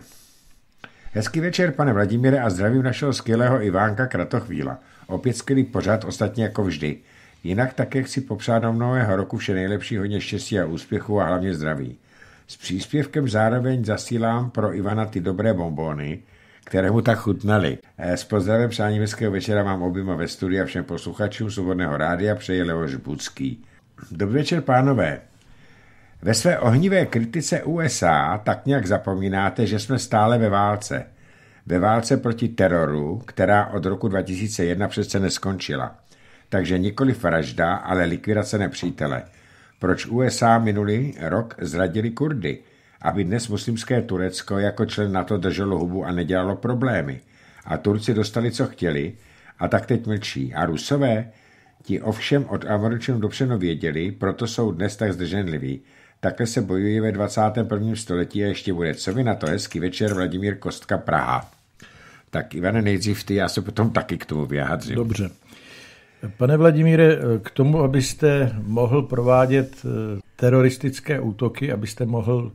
Hezký večer, pane Vladimíre, a zdravím našeho skvělého Ivánka Kratochvíla. Opět skvělý pořad, ostatně jako vždy. Jinak také chci popřát do nového roku vše nejlepší, hodně štěstí a úspěchu a hlavně zdraví. S příspěvkem zároveň zasílám pro Ivana ty dobré bonbony, které mu tak chutnaly. S pozdravem přání hezkého večera mám oběma ve studiu a všem posluchačům Svobodného rádia přeje Leoš Budský. Dobrý večer, pánové. Ve své ohnivé kritice USA tak nějak zapomínáte, že jsme stále ve válce. Ve válce proti teroru, která od roku 2001 přece neskončila. Takže nikoli vražda, ale likvidace nepřítele. Proč USA minulý rok zradili Kurdy, aby dnes muslimské Turecko jako člen NATO drželo hubu a nedělalo problémy. A Turci dostali, co chtěli, a tak teď mlčí. A Rusové, ti ovšem od Američanů dopředu věděli, proto jsou dnes tak zdrženliví. Takhle se bojuje ve 21. století a ještě bude. Co vy na to? Hezký večer, Vladimír Kostka, Praha. Tak Ivane, nejdřív ty, já se potom taky k tomu vyjádřím. Dobře. Pane Vladimíre, k tomu, abyste mohl provádět teroristické útoky, abyste mohl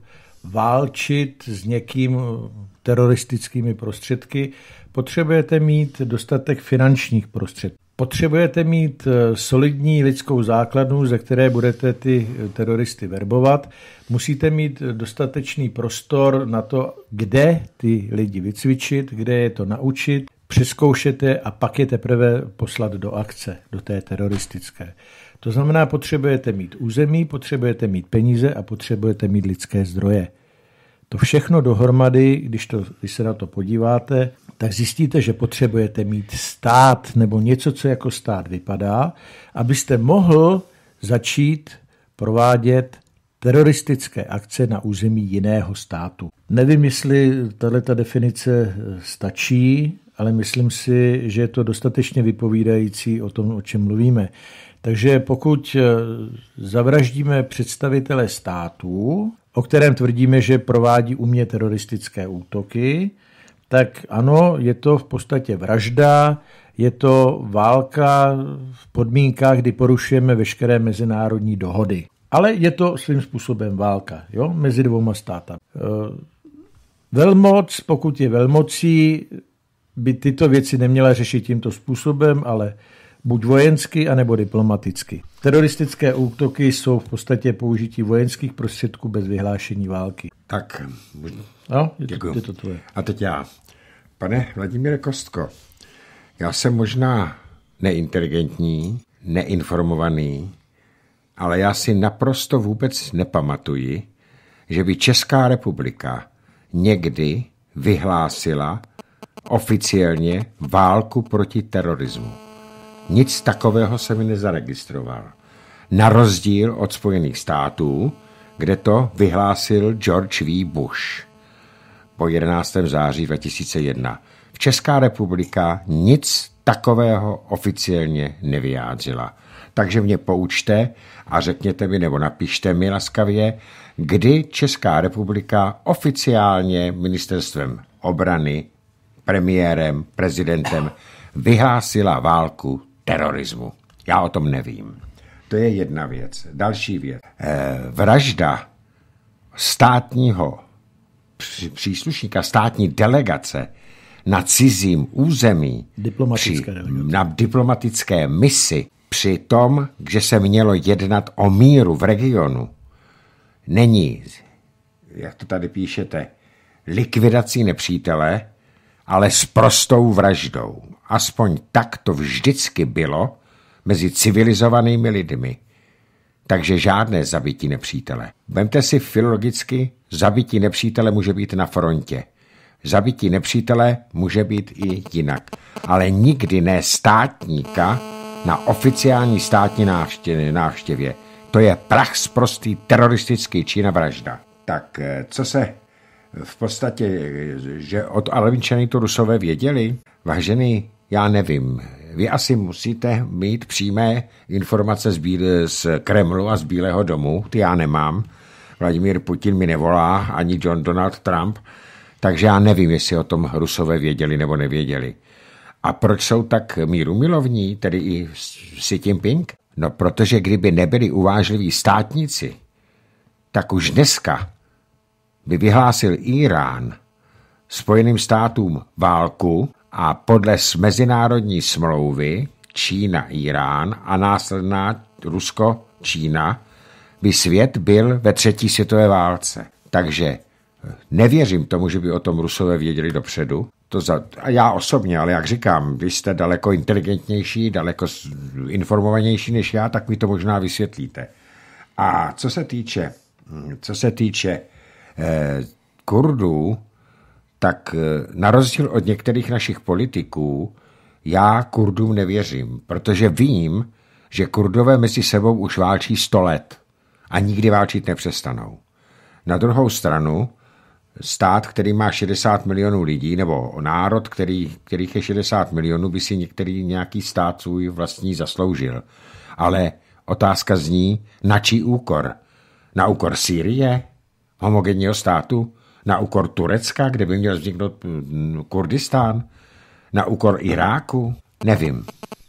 válčit s někým teroristickými prostředky, potřebujete mít dostatek finančních prostředků. Potřebujete mít solidní lidskou základnu, ze které budete ty teroristy verbovat. Musíte mít dostatečný prostor na to, kde ty lidi vycvičit, kde je to naučit, přezkoušete a pak je teprve poslat do akce, do té teroristické. To znamená, potřebujete mít území, potřebujete mít peníze a potřebujete mít lidské zdroje. To všechno dohromady, když se na to podíváte, tak zjistíte, že potřebujete mít stát nebo něco, co jako stát vypadá, abyste mohl začít provádět teroristické akce na území jiného státu. Nevím, jestli tato definice stačí, ale myslím si, že je to dostatečně vypovídající o tom, o čem mluvíme. Takže pokud zavraždíme představitele států, o kterém tvrdíme, že provádí umě teroristické útoky, tak ano, je to v podstatě vražda, je to válka v podmínkách, kdy porušujeme veškeré mezinárodní dohody. Ale je to svým způsobem válka, mezi dvouma státy. Velmoc, pokud je velmocí, by tyto věci neměla řešit tímto způsobem, ale buď vojensky, anebo diplomaticky. Teroristické útoky jsou v podstatě použití vojenských prostředků bez vyhlášení války. Tak, děkuji. Je to tvoje. A teď já. Pane Vladimíre Kostko, já jsem možná neinteligentní, neinformovaný, ale já si naprosto vůbec nepamatuji, že by Česká republika někdy vyhlásila oficiálně válku proti terorismu. Nic takového se mi nezaregistroval. Na rozdíl od Spojených států, kde to vyhlásil George W. Bush po 11. září 2001. V Česká republika nic takového oficiálně nevyjádřila. Takže mě poučte a řekněte mi, nebo napište mi laskavě, kdy Česká republika oficiálně ministerstvem obrany, premiérem, prezidentem vyhlásila válku terorismu. Já o tom nevím. To je jedna věc. Další věc. Vražda státního příslušníka, státní delegace na cizím území, na diplomatické misi, při tom, že se mělo jednat o míru v regionu, není, jak to tady píšete, likvidací nepřítele, ale s prostou vraždou. Aspoň tak to vždycky bylo mezi civilizovanými lidmi. Takže žádné zabití nepřítele. Vemte si filologicky, zabití nepřítele může být na frontě. Zabití nepřítele může být i jinak. Ale nikdy ne státníka na oficiální státní návštěvě. To je prachsprostý teroristický čin a vražda. Tak co se v podstatě, že od Arméčany to Rusové věděli? Vážený, já nevím. Vy asi musíte mít přímé informace z Kremlu a z Bílého domu, ty já nemám. Vladimír Putin mi nevolá, ani John Donald Trump, takže já nevím, jestli o tom Rusové věděli nebo nevěděli. A proč jsou tak mírumilovní, tedy i Xi Jinping? No, protože kdyby nebyli uvážliví státníci, tak už dneska by vyhlásil Irán Spojeným státům válku a podle mezinárodní smlouvy Čína-Irán a následná Rusko-Čína by svět byl ve třetí světové válce. Takže nevěřím tomu, že by o tom Rusové věděli dopředu. A já osobně, ale jak říkám, když jste daleko inteligentnější, daleko informovanější než já, tak mi to možná vysvětlíte. A co se týče Kurdů, tak na rozdíl od některých našich politiků, já Kurdům nevěřím, protože vím, že Kurdové mezi sebou už válčí 100 let a nikdy válčit nepřestanou. Na druhou stranu, stát, který má 60 milionů lidí, nebo národ, kterých je 60 milionů, by si nějaký stát svůj vlastní zasloužil. Ale otázka zní, na čí úkor? Na úkor Sýrie, homogenního státu? Na úkor Turecka, kde by měl vzniknout Kurdistán? Na úkor Iráku? Nevím.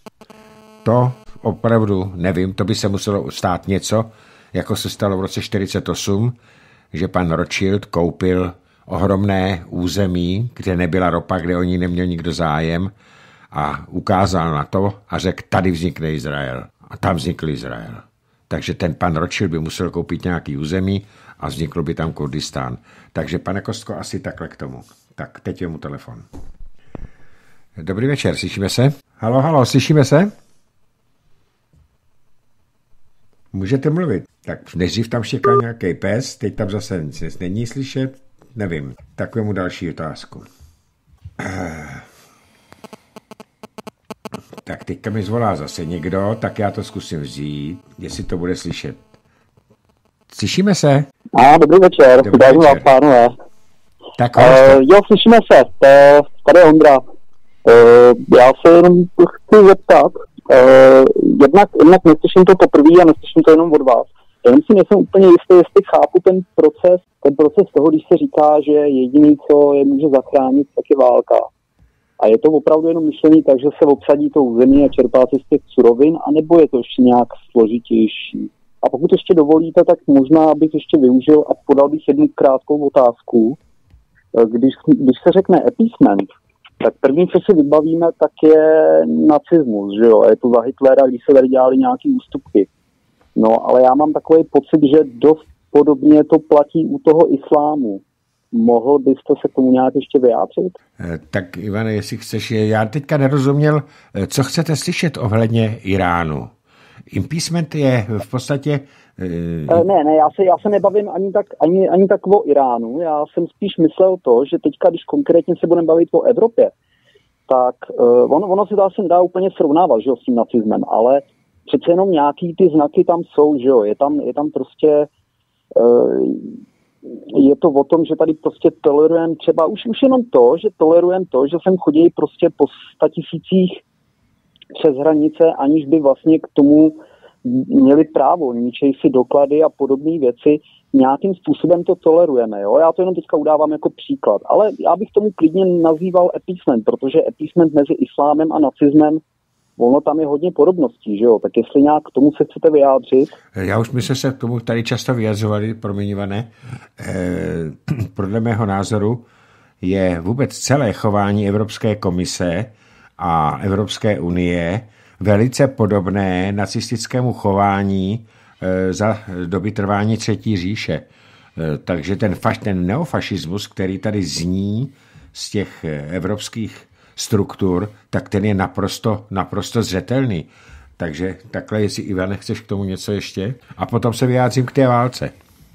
To opravdu nevím, to by se muselo stát něco, jako se stalo v roce 1948, že pan Rothschild koupil ohromné území, kde nebyla ropa, kde o ní neměl nikdo zájem a ukázal na to a řekl, tady vznikne Izrael. A tam vznikl Izrael. Takže ten pan Rothschild by musel koupit nějaký území a vznikl by tam Kurdistán. Takže, pane Kostko, asi takhle k tomu. Tak, teď je mu telefon. Dobrý večer, slyšíme se? Halo, slyšíme se? Můžete mluvit. Tak nejdřív tam štěkal nějaký pes, teď tam zase nic není slyšet, nevím. Takovému další otázku. Tak teďka mi zvolá zase někdo, tak já to zkusím vzít, jestli to bude slyšet. Slyšíme se? Dobrý večer, dobrý večer. Pánové. Tak, jo, slyšíme se, tady je Ondra. Já se jenom chci zeptat, jednak neslyším to poprvé a neslyším to jenom od vás. Jenom si nejsem úplně jistý, jestli chápu ten proces toho, když se říká, že jediný, co je může zachránit, tak je válka. A je to opravdu jenom myšlený tak, že se obsadí to území a čerpá se z těch surovin, anebo je to ještě nějak složitější? A pokud ještě dovolíte, tak možná bych ještě využil a podal bych jednu krátkou otázku. Když se řekne appeasement, tak první, co si vybavíme, tak je nacismus, že jo? Je to za Hitlera, když se tady dělali nějaké ústupky. No, ale já mám takový pocit, že dost podobně to platí u toho islámu. Mohl byste se k tomu nějak ještě vyjádřit? Tak Ivane, jestli chceš, já teďka nerozuměl, co chcete slyšet ohledně Iránu. Impeachment je v podstatě... Ne, já se nebavím ani tak o Iránu, já jsem spíš myslel to, že teďka, když konkrétně se budeme bavit o Evropě, tak ono se dá úplně srovnávat, že jo, s tím nacismem, ale přece jenom nějaký ty znaky tam jsou, že jo, je tam prostě... Je to o tom, že tady prostě tolerujeme třeba už jenom to, že tolerujeme to, že sem chodí prostě po 100 000 přes hranice, aniž by vlastně k tomu měli právo, ničej si doklady a podobné věci, nějakým způsobem to tolerujeme. Jo? Já to jenom teďka udávám jako příklad, ale já bych tomu klidně nazýval appeasement, protože appeasement mezi islámem a nacismem, ono tam je hodně podobností, že jo? Tak jestli nějak k tomu se chcete vyjádřit? Já už myslím, že se k tomu tady často vyjadřovali, promiňované. Podle mého názoru je vůbec celé chování Evropské komise a Evropské unie velice podobné nacistickému chování za doby trvání Třetí říše. Takže ten neofašismus, který tady zní z těch evropských struktur, tak ten je naprosto zřetelný. Takže takhle, jestli Ivane, chceš k tomu něco ještě? A potom se vyjádřím k té válce.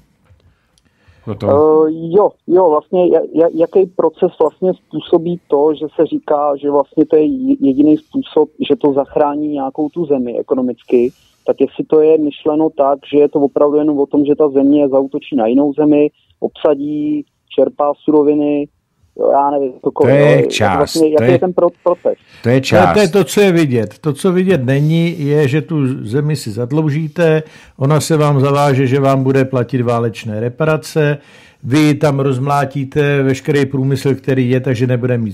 Jo, vlastně jaký proces vlastně způsobí to, že se říká, že vlastně to je jediný způsob, že to zachrání nějakou tu zemi ekonomicky, tak jestli to je myšleno tak, že je to opravdu jenom o tom, že ta země zaútočí na jinou zemi, obsadí, čerpá suroviny, já nevím, to je část. Vlastně, jaký je ten proces? To je část. To je to, co je vidět. To, co vidět není, je, že tu zemi si zadloužíte, ona se vám zaváže, že vám bude platit válečné reparace, vy tam rozmlátíte veškerý průmysl, který je, takže nebude mít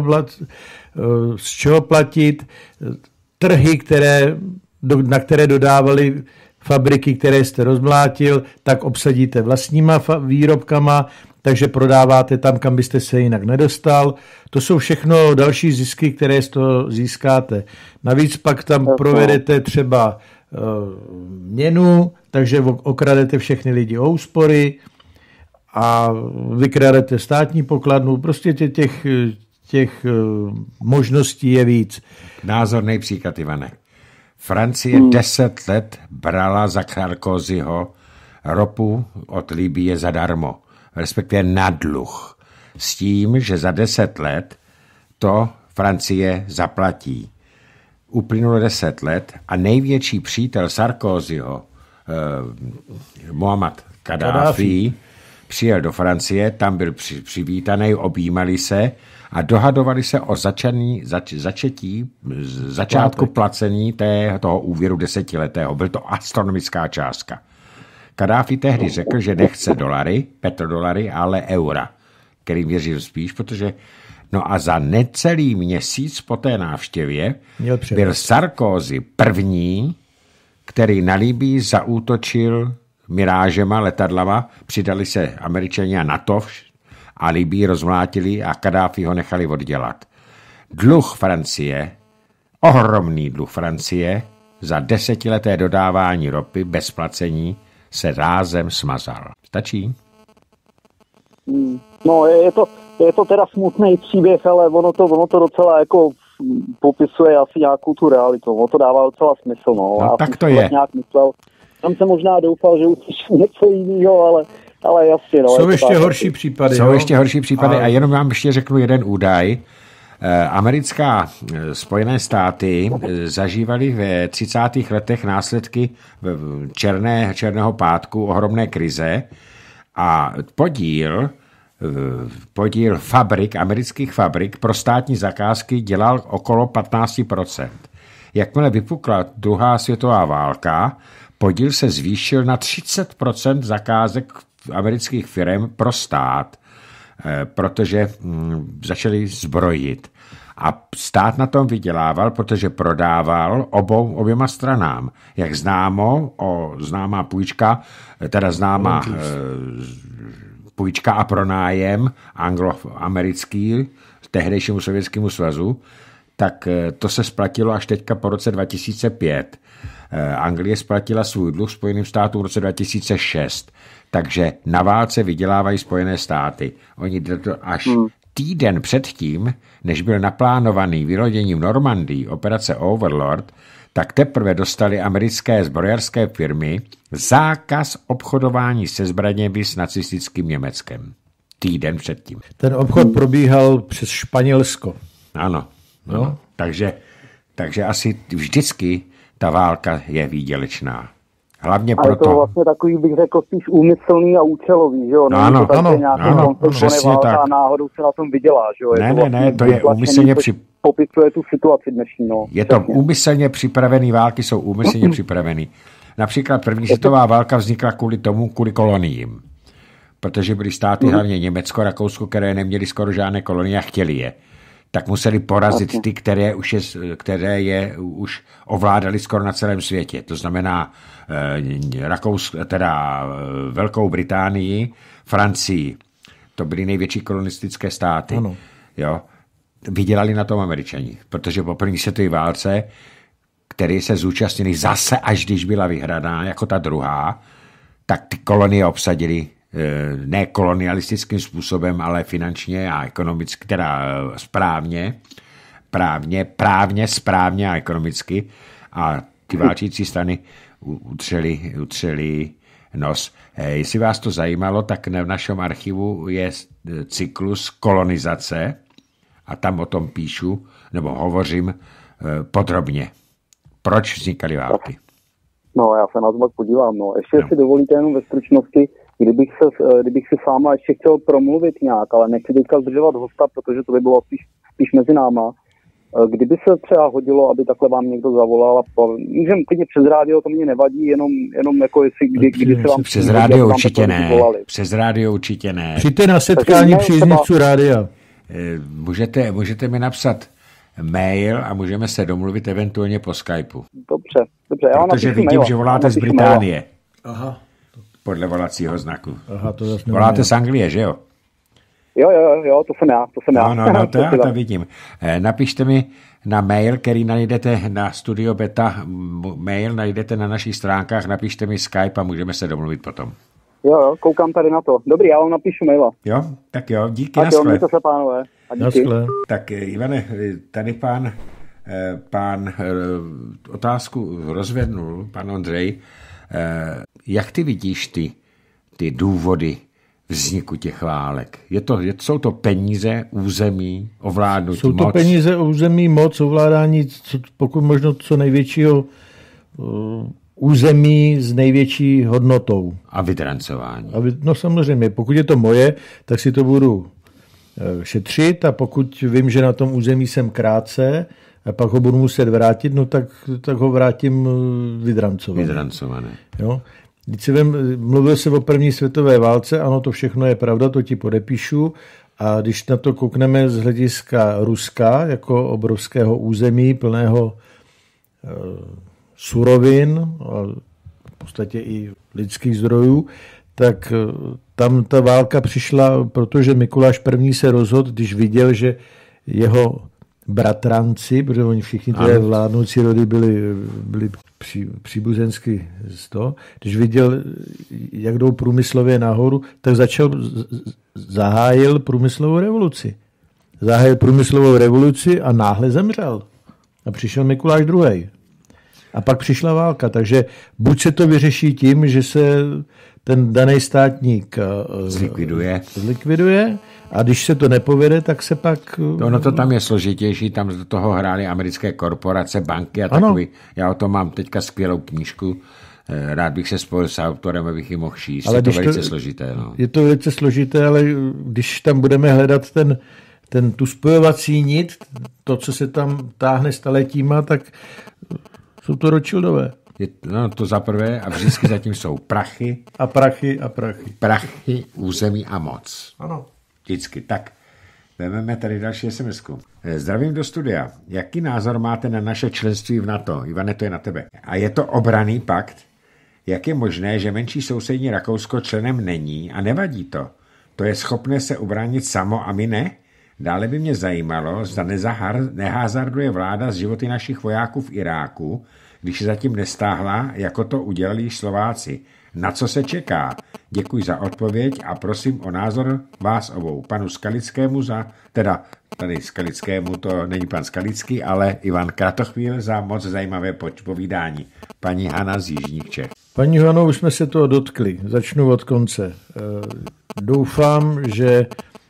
z čeho platit. Trhy, na které dodávali fabriky, které jste rozmlátil, tak obsadíte vlastníma výrobkama, takže prodáváte tam, kam byste se jinak nedostal. To jsou všechno další zisky, které z toho získáte. Navíc pak tam provedete třeba měnu, takže okradete všechny lidi o úspory a vykradete státní pokladnu. Prostě těch možností je víc. Názorný příklad, Ivane. Francie 10 let brala za Sarkozyho ropu od Libye zadarmo, respektive na dluh. S tím, že za 10 let to Francie zaplatí. Uplynulo 10 let a největší přítel Sarkozyho, Muammar Kaddáfí, přijel do Francie, tam byl přivítaný, objímali se a dohadovali se o začátku placení toho úvěru 10letého. Byl to astronomická částka. Kaddáfí tehdy řekl, že nechce dolary, petrodolary, ale eura, kterým věřil spíš, protože no a za necelý měsíc po té návštěvě byl Sarkozy první, který na Libyi zaútočil mirážema, letadlama, přidali se Američani a NATO a Libyi rozmlátili a Kaddáfí ho nechali oddělat. Dluh Francie, ohromný dluh Francie, za 10leté dodávání ropy bez placení se rázem smazal. Stačí? No, je to teda smutný příběh, ale ono to docela jako popisuje asi nějakou tu realitu. Ono to dává docela smysl. No tak to je. Tam jsem možná doufal, že uslyším něco jiného, ale jasně. No, jsou ještě horší případy. Jsou ještě horší případy a jenom vám ještě řeknu jeden údaj. Spojené státy zažívaly ve 30. letech následky černého pátku, ohromné krize a podíl amerických fabrik pro státní zakázky dělal okolo 15%. Jakmile vypukla druhá světová válka, podíl se zvýšil na 30% zakázek amerických firm pro stát, protože začali zbrojit. A stát na tom vydělával, protože prodával oběma stranám. Jak známá půjčka, teda známá půjčka a pronájem angloamerický tehdejšímu Sovětskému svazu, tak to se splatilo až teďka po roce 2005. Anglie splatila svůj dluh Spojeným státům v roce 2006. Takže na válce vydělávají Spojené státy. Oni až týden předtím, než byl naplánovaný vyloděním Normandii operace Overlord, tak teprve dostali americké zbrojařské firmy zákaz obchodování se zbraněmi s nacistickým Německem. Týden předtím. Ten obchod probíhal přes Španělsko. Ano. No. Takže asi vždycky ta válka je výdělečná. Hlavně proto. Ale to vlastně takový, bych řekl, spíš úmyslný a účelový, že jo? Ano, přesně tak. A náhodou se na tom vydělá, že jo? To je úmyslně popisuje tu situaci dnešní, no. Je to úmyslně připravený, války jsou úmyslně připravený. Například první světová válka vznikla kvůli koloniím. Protože byly státy, hlavně Německo, Rakousko, které neměly skoro žádné kolonie a chtěli je. Tak museli porazit ty, které je už ovládali skoro na celém světě. To znamená Velkou Británii, Francii. To byly největší kolonistické státy. Ano. Jo. Vydělali na tom Američani, protože po první světové válce, které se zúčastnili zase, až když byla vyhraná jako ta druhá, tak ty kolonie obsadili ne kolonialistickým způsobem, ale finančně a ekonomicky, teda správně a ekonomicky. A ty válčící strany utřeli nos. Jestli vás to zajímalo, tak v našem archivu je cyklus kolonizace a tam o tom píšu, nebo hovořím podrobně. Proč vznikaly války? No, já se na to pak podívám. No. Ještě si dovolíte jenom ve stručnosti, kdybych si s váma ještě chtěl promluvit nějak, ale nechci teďka zdržovat hosta, protože to by bylo spíš mezi náma. Kdyby se třeba hodilo, aby takhle vám někdo zavolal a můžeme klidně přes rádio, to mě nevadí, jenom jako jestli kdy se vám... Přes rádio určitě ne. Přes rádio určitě ne. Přijďte na setkání příznivců rádia. Můžete mi napsat mail a můžeme se domluvit eventuálně po Skypeu. Dobře. Protože vidím, že voláte z Británie. Aha. Podle volacího znaku. Aha, to zase voláte z Anglie, že jo? Jo, to jsem já. No, to já to vidím. Napište mi na mail, který najdete na Studio Beta, mail najdete na našich stránkách, napište mi Skype a můžeme se domluvit potom. Jo, koukám tady na to. Dobrý, já vám napíšu maila. Jo, tak jo, díky, naschle. Mějte se, pánové. A díky. Tak Ivane, tady pán otázku rozvednul, pan Ondřej. Jak ty vidíš ty důvody vzniku těch válek? Jsou to peníze, území, ovládnutí, moc? Jsou to peníze, území, moc, ovládání, pokud možno co největšího území s největší hodnotou. A vydrancování. No samozřejmě, pokud je to moje, tak si to budu šetřit a pokud vím, že na tom území jsem krátce a pak ho budu muset vrátit, no tak ho vrátím vydrancované. Jo? Mluvil se o první světové válce, ano, to všechno je pravda, to ti podepíšu. A když na to koukneme z hlediska Ruska, jako obrovského území, plného surovin, a v podstatě i lidských zdrojů, tak tam ta válka přišla, protože Mikuláš I. se rozhodl, když viděl, že jeho bratranci, protože oni všichni ty vládnoucí rody byli příbuzensky z toho, když viděl, jak jdou průmyslově nahoru, tak zahájil průmyslovou revoluci. A náhle zemřel. A přišel Mikuláš II. A pak přišla válka. Takže buď se to vyřeší tím, že se ten daný státník zlikviduje, a když se to nepovede, tak se pak... Ono to tam je složitější, tam do toho hrály americké korporace, banky a takový. Já o tom mám teďka skvělou knížku, rád bych se spojil s autorem, abych ji mohl číst. Ale je to velice složité. No. Je to velice složité, ale když tam budeme hledat tu spojovací nit, to, co se tam táhne staletíma, tak jsou to Rothschildové. No to za prvé a vždycky zatím jsou prachy. A prachy. Prachy, území a moc. Ano. Vždycky. Tak, vezmeme tady další SMS-ku. Zdravím do studia. Jaký názor máte na naše členství v NATO? Ivane, to je na tebe. A je to obranný pakt? Jak je možné, že menší sousední Rakousko členem není a nevadí to? To je schopné se ubránit samo a my ne? Dále by mě zajímalo, zda neházarduje vláda z životy našich vojáků v Iráku, když zatím nestáhla, jako to udělali Slováci. Na co se čeká? Děkuji za odpověď a prosím o názor vás obou. Panu Skalickému tady Skalickému, to není pan Skalický, ale Ivan Kratochvíl za moc zajímavé povídání. Paní Hana z Jižních Čech. Paní Hano, už jsme se toho dotkli. Začnu od konce. Doufám, že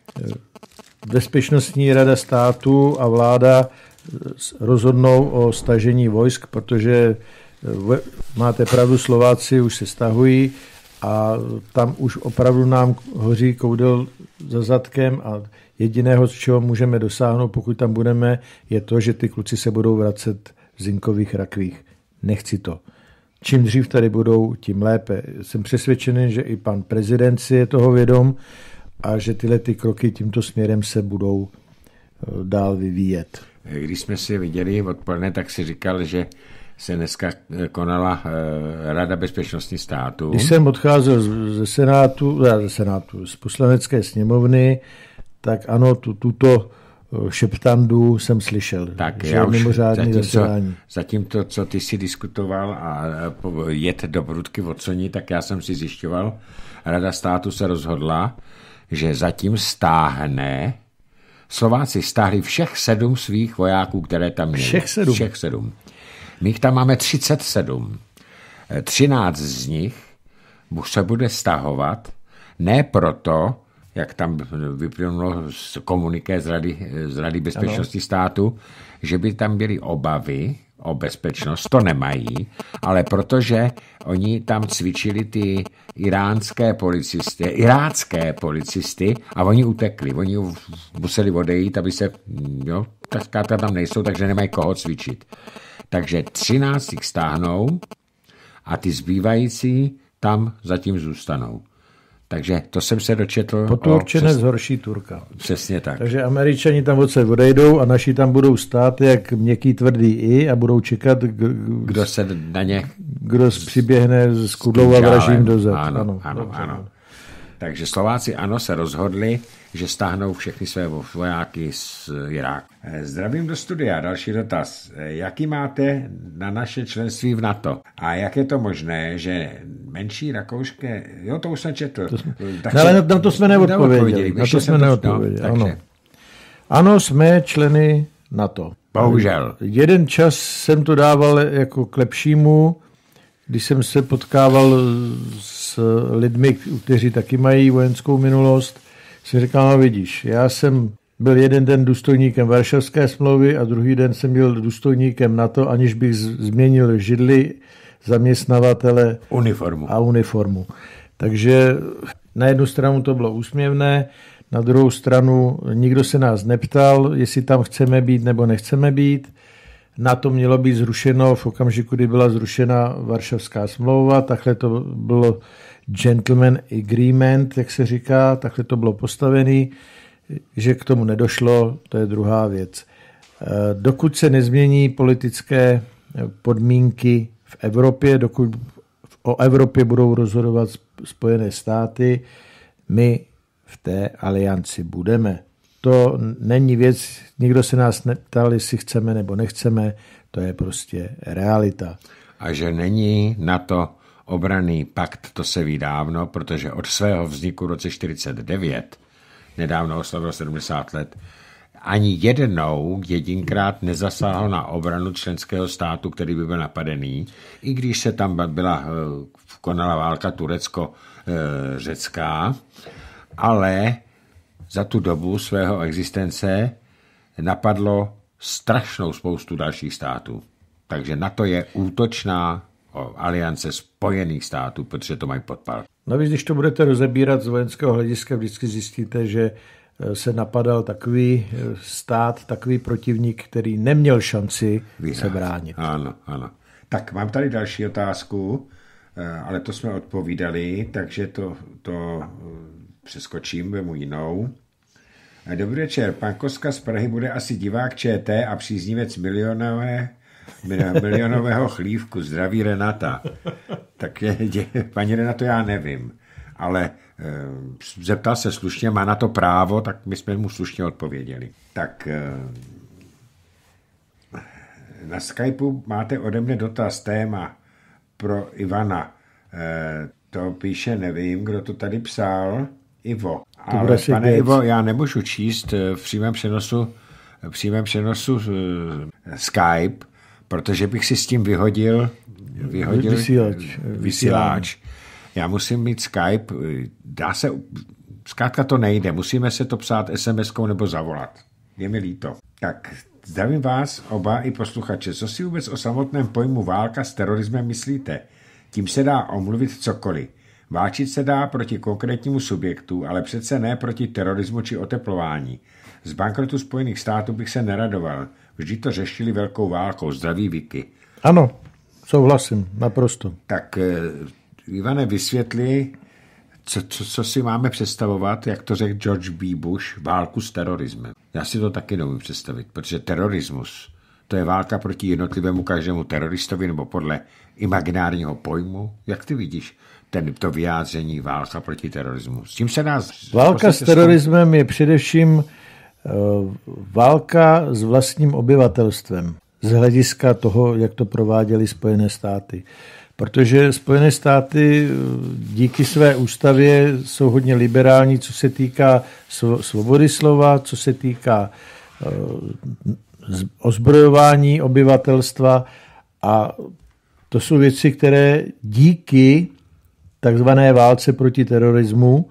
Bezpečnostní rada státu a vláda rozhodnou o stažení vojsk, protože máte pravdu, Slováci už se stahují a tam už opravdu nám hoří koudel za zadkem a jediného, z čeho můžeme dosáhnout, pokud tam budeme, je to, že ty kluci se budou vracet v zinkových rakvích. Nechci to. Čím dřív tady budou, tím lépe. Jsem přesvědčený, že i pan prezident si je toho vědom a že tyhle ty kroky tímto směrem se budou dál vyvíjet. Když jsme si viděli odpoledne, tak si říkal, že se dneska konala Rada bezpečnosti státu. Když jsem odcházel ze Senátu, z poslanecké sněmovny, tak ano, tuto šeptandu jsem slyšel. Tak já už zatím to, co ty si diskutoval a jet do prudky odsoní, tak já jsem si zjišťoval, Rada státu se rozhodla, že zatím stáhne, Slováci stáhli všech 7 svých vojáků, které tam měli. Všech 7. My jich tam máme 37. 13 z nich se bude stahovat, ne proto, jak tam vyplynulo z komuniké z Rady bezpečnosti státu, že by tam byly obavy o bezpečnost, to nemají, ale protože oni tam cvičili ty irácké policisty a oni utekli. Oni museli odejít, aby se, tak tam nejsou, takže nemají koho cvičit. Takže 13 jich stáhnou a ty zbývající tam zatím zůstanou. Takže to jsem se dočetl. Poturčenec zhorší Turka. Přesně tak. Takže Američani tam odsaď odejdou a naši tam budou stát jak měkký tvrdý i a budou čekat, kdo se na ně... Kdo přiběhne s kudlou a vražím do zad. Ano. Takže Slováci se rozhodli, že stáhnou všechny své vojáky z Iráku. Zdravím do studia. Další dotaz. Jaký máte na naše členství v NATO? A jak je to možné, že menší rakouské... To už jsem četl. Ale na to jsme neodpověděli. Ano, jsme členy NATO. Bohužel. Jeden čas jsem to dával jako k lepšímu, když jsem se potkával s lidmi, kteří taky mají vojenskou minulost, si říkal, vidíš, já jsem byl jeden den důstojníkem Varšavské smlouvy a druhý den jsem byl důstojníkem NATO, aniž bych změnil židli, zaměstnavatele a uniformu. Takže na jednu stranu to bylo úsměvné, na druhou stranu nikdo se nás neptal, jestli tam chceme být nebo nechceme být. NATO mělo být zrušeno v okamžiku, kdy byla zrušena Varšavská smlouva, takhle to bylo gentleman agreement, jak se říká, takhle to bylo postavené, že k tomu nedošlo, to je druhá věc. Dokud se nezmění politické podmínky v Evropě, dokud o Evropě budou rozhodovat Spojené státy, my v té alianci budeme. To není věc, nikdo se nás neptal, jestli chceme nebo nechceme, to je prostě realita. A že není NATO obranný pakt, to se ví dávno, protože od svého vzniku v roce 1949, nedávno oslavilo 70 let, ani jedinkrát nezasáhl na obranu členského státu, který by byl napadený, i když se tam konala válka turecko-řecká, ale za tu dobu svého existence napadlo strašnou spoustu dalších států. Takže NATO je útočná aliance Spojených států, protože to mají podpal. Navíc, když to budete rozebírat z vojenského hlediska, vždycky zjistíte, že se napadal takový stát, takový protivník, který neměl šanci se bránit. Ano. Tak mám tady další otázku, ale to jsme odpovídali, takže to přeskočím, vemu jinou. Dobrý večer, pan Koska z Prahy bude asi divák ČT a příznivec milionového chlívku. Zdraví Renata. Tak paní Renato, já nevím, ale zeptal se slušně, má na to právo, tak my jsme mu slušně odpověděli. Tak na Skypeu máte ode mne dotaz, téma pro Ivana. To píše, nevím, kdo to tady psal, Ivo. Ale pane Ivo, já nemůžu číst v přímém přenosu Skype, protože bych si s tím vyhodil vysílač. Já musím mít Skype, zkrátka to nejde, musíme se to psát SMS-kou nebo zavolat. Je mi líto. Tak, zdravím vás oba i posluchače. Co si vůbec o samotném pojmu válka s terorismem myslíte? Tím se dá omluvit cokoliv. Válčit se dá proti konkrétnímu subjektu, ale přece ne proti terorismu či oteplování. Z bankrotu Spojených států bych se neradoval. Vždy to řešili velkou válkou. Zdraví Vicky. Ano, souhlasím, naprosto. Tak Ivane, vysvětli, co si máme představovat, jak to řekl George B. Bush, válku s terorismem. Já si to taky neumím představit, protože terorismus, to je válka proti jednotlivému každému teroristovi nebo podle imaginárního pojmu. Jak ty vidíš to vyjádření válka proti terorismu? S tím se nás... Válka s terorismem je především válka s vlastním obyvatelstvem z hlediska toho, jak to prováděly Spojené státy. Protože Spojené státy díky své ústavě jsou hodně liberální, co se týká svobody slova, co se týká ozbrojování obyvatelstva, a to jsou věci, které díky takzvané válce proti terorismu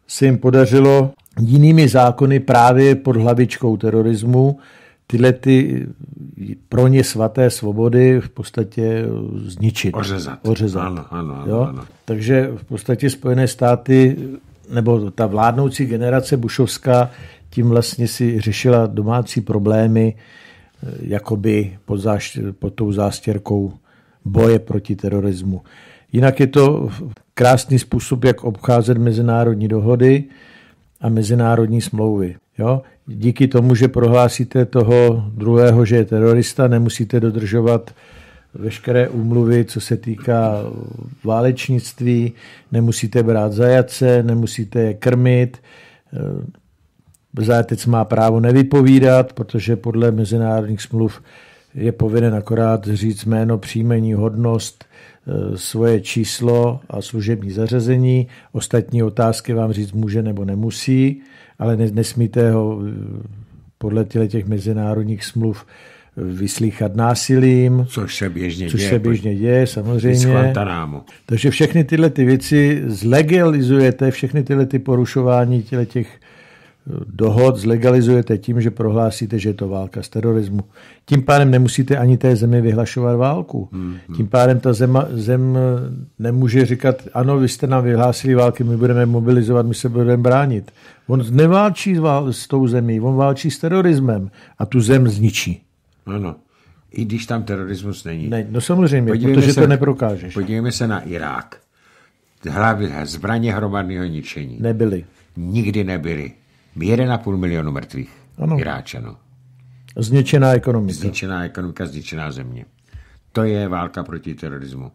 se jim podařilo jinými zákony právě pod hlavičkou terorismu tyhle ty pro ně svaté svobody v podstatě zničit. Ořezat. Ano. Takže v podstatě Spojené státy nebo ta vládnoucí generace bušovská tím vlastně si řešila domácí problémy jakoby pod tou zástěrkou boje proti terorismu. Jinak je to krásný způsob, jak obcházet mezinárodní dohody a mezinárodní smlouvy. Jo? Díky tomu, že prohlásíte toho druhého, že je terorista, nemusíte dodržovat veškeré úmluvy, co se týká válečnictví, nemusíte brát zajace, nemusíte je krmit, zajatec má právo nevypovídat, protože podle mezinárodních smluv je povinen akorát říct jméno, příjmení, hodnost, svoje číslo a služební zařazení. Ostatní otázky vám říct může nebo nemusí, ale nesmíte ho podle těch mezinárodních smluv vyslýchat násilím. Což se běžně děje, samozřejmě. Takže všechny tyhle ty věci zlegalizujete, všechny tyhle ty porušování těch dohod zlegalizujete tím, že prohlásíte, že je to válka z terorismu. Tím pádem nemusíte ani té zemi vyhlašovat válku. Tím pádem ta zem nemůže říkat, ano, vy jste nám vyhlásili války, my budeme mobilizovat, my se budeme bránit. On neválčí s tou zemí, on válčí s terorismem a tu zem zničí. Ano, i když tam terorismus není. Ne, no samozřejmě, protože to neprokážeš. Podívejme se na Irák. Hlavně zbraně hromadného ničení. Nebyly. Nikdy nebyly. 1,5 milionu mrtvých Iráčanů. Zničená ekonomika. Zničená země. To je válka proti terorismu.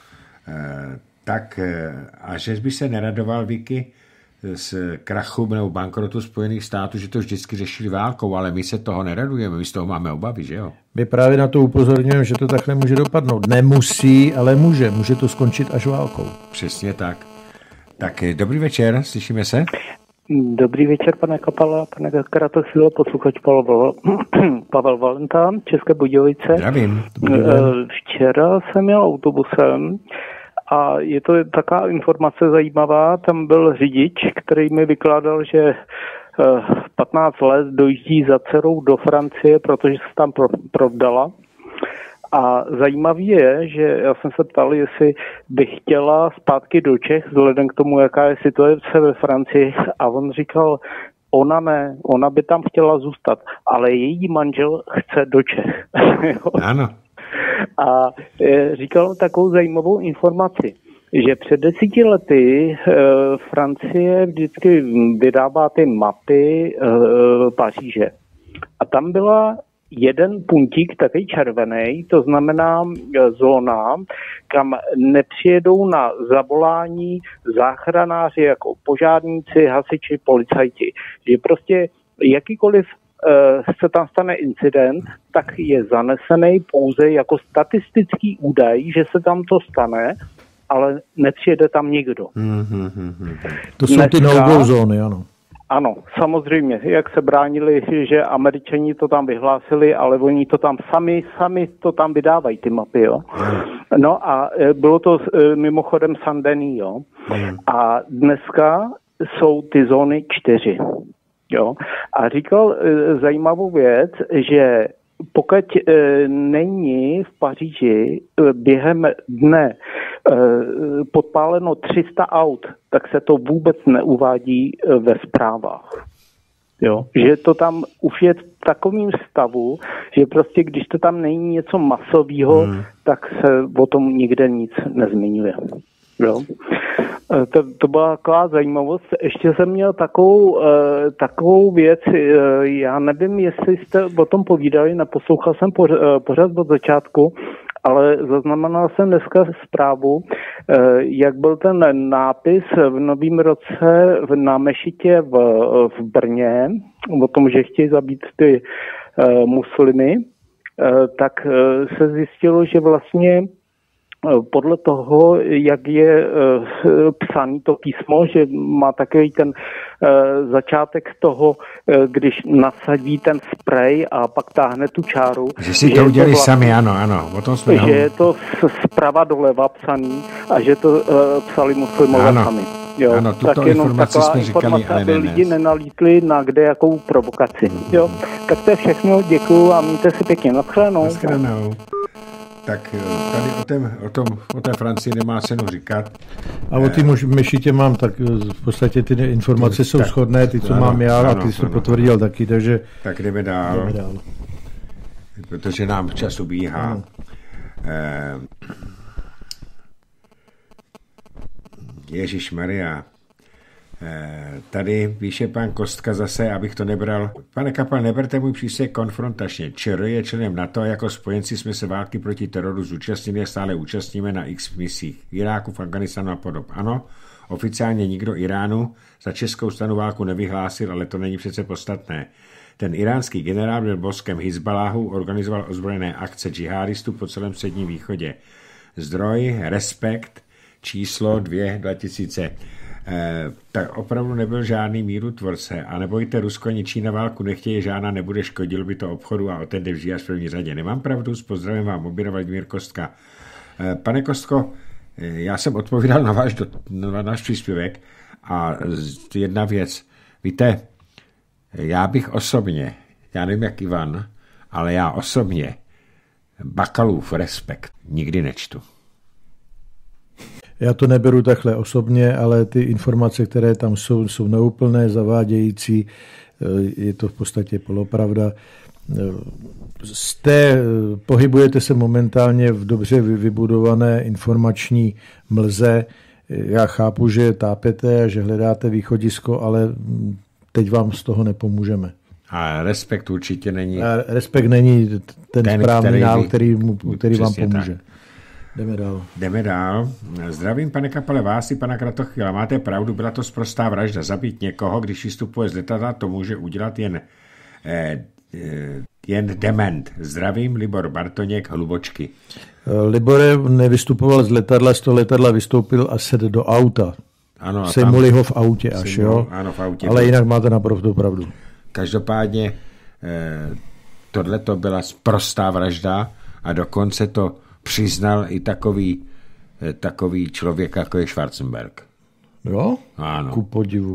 A že by se neradoval, Vicky, z krachu nebo bankrotu Spojených států, že to vždycky řešili válkou, ale my se toho neradujeme, my z toho máme obavy, že jo? My právě na to upozorňujeme, že to takhle může dopadnout. Nemusí, ale může. Může to skončit až válkou. Přesně tak. Tak dobrý večer, slyšíme se? Dobrý večer, pane Kapala, pane Kratochvíle, posluchač Pavel Valenta, České Budějovice. Zdravím. Včera jsem jel autobusem a je to taková informace zajímavá. Tam byl řidič, který mi vykládal, že 15 let dojíždí za dcerou do Francie, protože se tam provdala. A zajímavý je, že já jsem se ptal, jestli bych chtěla zpátky do Čech, vzhledem k tomu, jaká je situace ve Francii, a on říkal, ona ne, ona by tam chtěla zůstat, ale její manžel chce do Čech. Ano. A říkal takovou zajímavou informaci, že před 10 lety Francie vždycky vydává ty mapy Paříže. A tam byla jeden puntík, takový červený, to znamená zóna, kam nepřijedou na zavolání záchranáři jako požárníci, hasiči, policajti. Že prostě jakýkoliv se tam stane incident, tak je zanesený pouze jako statistický údaj, že se tam to stane, ale nepřijede tam nikdo. To jsou ty no-go zóny, ano. Ano, samozřejmě, jak se bránili, že Američani to tam vyhlásili, ale oni to tam sami to tam vydávají, ty mapy, jo. No a bylo to mimochodem Saint-Denis, jo. A dneska jsou ty zóny 4, jo. A říkal zajímavou věc, že pokud není v Paříži během dne podpáleno 300 aut, tak se to vůbec neuvádí ve zprávách. Jo? Že to tam už je v takovém stavu, že prostě když to tam není něco masového, tak se o tom nikde nic nezmiňuje. Jo? To byla taková zajímavost. Ještě jsem měl takovou věc, já nevím, jestli jste o tom povídali, neposlouchal jsem pořád od začátku, ale zaznamenal jsem dneska zprávu, jak byl ten nápis v Novém roce na mešitě v Brně, o tom, že chtějí zabít ty muslimy, tak se zjistilo, že vlastně podle toho, jak je psaný to písmo, že má takový ten začátek toho, když nasadí ten sprej a pak táhne tu čáru. Že si to udělali sami, ano. O tom jsme že je to zprava doleva psaný a že to psali muslimové sami. Jo, ano, tuto tak jenom informaci taková jsme říkali, informace, ale aby ne lidi dnes. nenalítli na kde jakou provokaci. Jo, tak to je všechno, děkuju a mějte si pěkně. Naschledanou. Naschledanou. Tak tady o té Francii nemá cenu říkat. A o té mešitě mám, tak v podstatě ty informace jsou shodné, ty, co mám já, a ty jsi to potvrdil taky, takže... Tak jdeme dál. Protože nám čas ubíhá. Ježišmarja. Tady píše pan Kostka zase, abych to nebral. Pane Kapal, neberte můj příslib konfrontačně. ČR je členem NATO, jako spojenci jsme se války proti teroru zúčastnili a stále účastníme na X misích. V Iráku, v Afganistánu a podob. Ano, oficiálně nikdo Iránu za českou stranu válku nevyhlásil, ale to není přece podstatné. Ten iránský generál byl boskem Hizbaláhu, organizoval ozbrojené akce džihadistů po celém Středním východě. Zdroj, Respekt, číslo 2000. Tak opravdu nebyl žádný mírotvorce a nebojte, Rusko ani Čína válku nechtějí, žádná nebude, škodil by to obchodu a o ten jde vždy až v první řadě. Nemám pravdu, s pozdravím vám, oběda Vladimír Kostka. Pane Kostko, já jsem odpovídal na náš příspěvek a jedna věc. Víte, já bych osobně, já nevím jak Ivan, ale já osobně Bakalův Respekt nikdy nečtu. Já to neberu takhle osobně, ale ty informace, které tam jsou neúplné, zavádějící, je to v podstatě polopravda. Pohybujete se momentálně v dobře vybudované informační mlze. Já chápu, že tápete a že hledáte východisko, ale teď vám z toho nepomůžeme. A Respekt určitě není... Respekt není ten správný návrh, který vám pomůže. Tak. Jdeme dál. Zdravím, pane Kapale, vás i pana Kratochvíla. Máte pravdu, byla to sprostá vražda. Zabít někoho, když vystupuje z letadla, to může udělat jen dement. Zdravím, Libor Bartoněk, Hlubočky. Libore nevystupoval z letadla, z toho letadla vystoupil a sedl do auta. Ano, Sejmuli ho v autě až, jo? Ano, v autě. Ale jinak máte naprosto pravdu. Každopádně tohleto byla sprostá vražda a dokonce to přiznal i takový člověk, jako je Schwarzenberg. Jo? Ano. Ku podivu.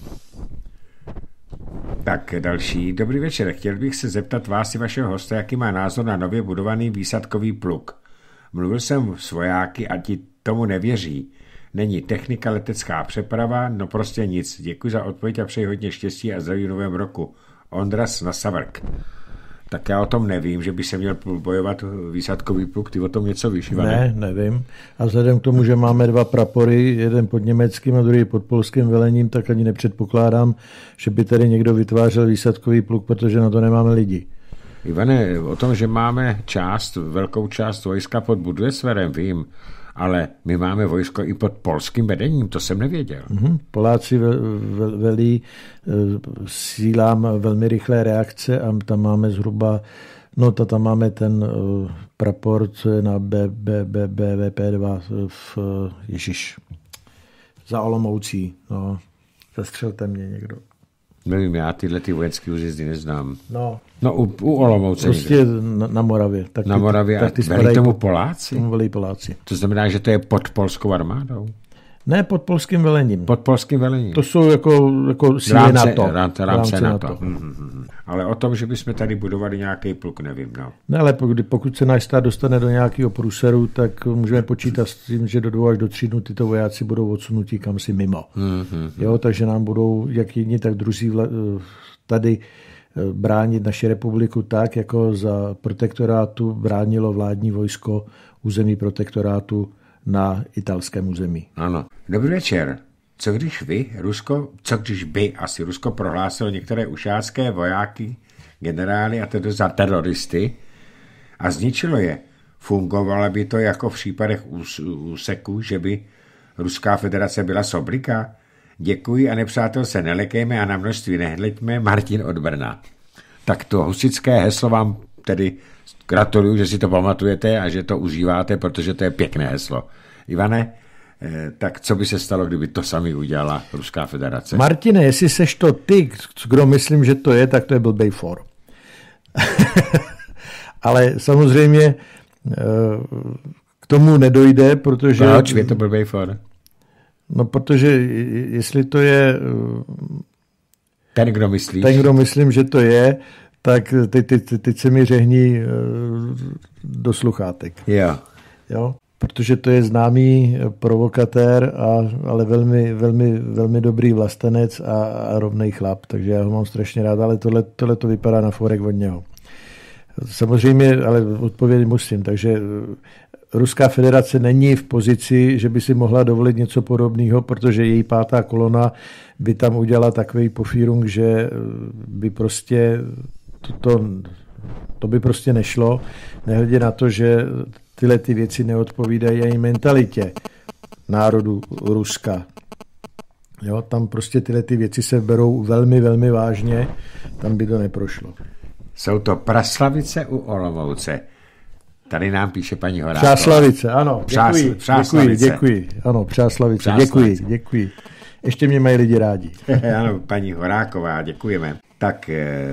Tak další. Dobrý večer. Chtěl bych se zeptat vás i vašeho hosta, jaký má názor na nově budovaný výsadkový pluk. Mluvil jsem s vojáky a ti tomu nevěří. Není technika, letecká přeprava, no prostě nic. Děkuji za odpověď a přeji hodně štěstí a zdraví v novém roku. Ondras na Savrk. Tak já o tom nevím, že by se měl bojovat výsadkový pluk. Ty o tom něco víš, Ivane? Ne, nevím. A vzhledem k tomu, že máme 2 prapory, jeden pod německým a druhý pod polským velením, tak ani nepředpokládám, že by tady někdo vytvářel výsadkový pluk, protože na to nemáme lidi. Ivane, o tom, že máme velkou část vojska pod Budvěsverem, vím, ale my máme vojsko i pod polským vedením, to jsem nevěděl. Poláci velí sílám velmi rychlé reakce a tam máme zhruba, tam máme ten prapor, co je na BVP2 za Olomoucí. No, zastřelte mě někdo. Nevím, já tyhle vojenské újezdy neznám. No u Olomouce. Prostě na Moravě. Tak na Moravě. Tak ty velí tomu Poláci? Tomu velí Poláci. To znamená, že to je pod polskou armádou? Ne, pod polským velením. Pod polským velením. To jsou jako síly NATO. Rámce NATO. Ale o tom, že bychom tady budovali nějaký pluk, nevím. No. Ne, ale pokud se náš stát dostane do nějakého průseru, tak můžeme počítat s tím, že do 2 až do 3 dnů tyto vojáci budou odsunutí kam si mimo. Jo, takže nám budou jak jedni, tak druzí tady bránit naši republiku tak, jako za protektorátu bránilo vládní vojsko území protektorátu na italském území. Ano. Dobrý večer. Co když by Rusko prohlásilo některé ušácké vojáky, generály a tedy za teroristy a zničilo je? Fungovalo by to jako v případech úseku, že by Ruská federace byla soblika? Děkuji a nepřátel se nelekejme a na množství nehleďme. Martin od Brna. Tak to husické heslo vám tedy gratuluju, že si to pamatujete a že to užíváte, protože to je pěkné heslo. Ivane, tak co by se stalo, kdyby to sami udělala Ruská federace? Martine, jestli seš to ty, kdo myslím, že to je, tak to je blbej for. Ale samozřejmě k tomu nedojde, protože... Proč je to blbej for? No, protože jestli to je... Ten, kdo myslíš? Ten, kdo myslím, že to je, tak teď se mi řehní do sluchátek. Jo? Protože to je známý provokatér, ale velmi dobrý vlastenec a rovnej chlap, takže já ho mám strašně rád, ale tohle to vypadá na forek od něho. Samozřejmě, ale odpovědět musím, takže Ruská federace není v pozici, že by si mohla dovolit něco podobného, protože její pátá kolona by tam udělala takový pofírung, že by prostě to by prostě nešlo, nehledě na to, že tyhle ty věci neodpovídají její mentalitě národu Ruska. Jo, tam prostě tyhle ty věci se berou velmi, velmi vážně, tam by to neprošlo. Jsou to Praslavice u Olomouce. Tady nám píše paní Horáková. Přáslavice, ano. Děkuji. Ano, Přáslavice. Děkuji. Ještě mě mají lidi rádi. Ano, paní Horáková, děkujeme. Tak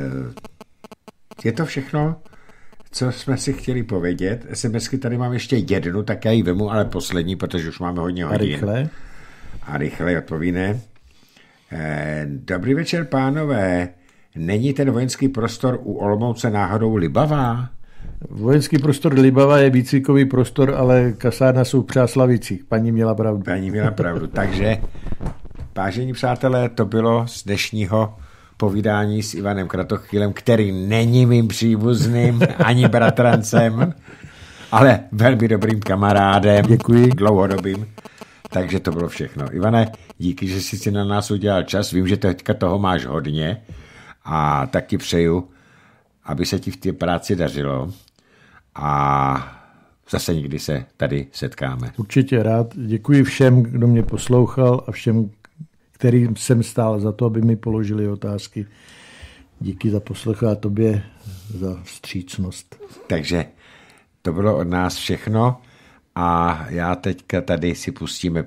je to všechno, co jsme si chtěli povědět. SMSky tady mám ještě jednu, tak já ji vemu, ale poslední, protože už máme hodně hodin. A rychle odpovíme. Dobrý večer, pánové. Není ten vojenský prostor u Olomouce náhodou Libavá? Vojenský prostor Libava je výcvikový prostor, ale kasárna jsou v Přáslavicích. Paní měla pravdu. Takže, vážení přátelé, to bylo z dnešního povídání s Ivanem Kratochvílem, který není mým příbuzným ani bratrancem, ale velmi dobrým kamarádem. Děkuji. Dlouhodobým. Takže to bylo všechno. Ivane, díky, že jsi si na nás udělal čas. Vím, že teďka toho máš hodně a tak ti přeju, aby se ti v té práci dařilo a zase někdy se tady setkáme. Určitě rád. Děkuji všem, kdo mě poslouchal a všem, kterým jsem stál za to, aby mi položili otázky. Díky za poslech a tobě za vstřícnost. Takže to bylo od nás všechno a já teďka tady si pustíme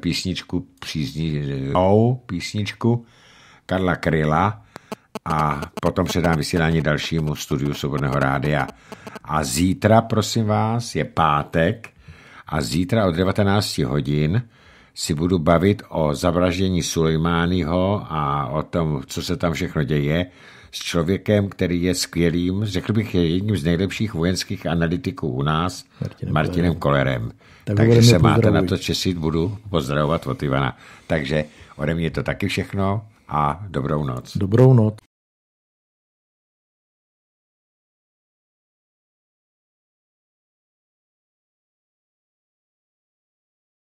písničku Karla Kryla a potom předám vysílání dalšímu studiu Svobodného rádia. A zítra, prosím vás, je pátek a zítra od 19 hodin si budu bavit o zavraždění Sulejmányho a o tom, co se tam všechno děje, s člověkem, který je skvělým, řekl bych, je jedním z nejlepších vojenských analytiků u nás, Martinem Kollerem. Takže se máte na to česit, budu pozdravovat od Ivana. Takže ode mě to taky všechno a dobrou noc. Dobrou noc.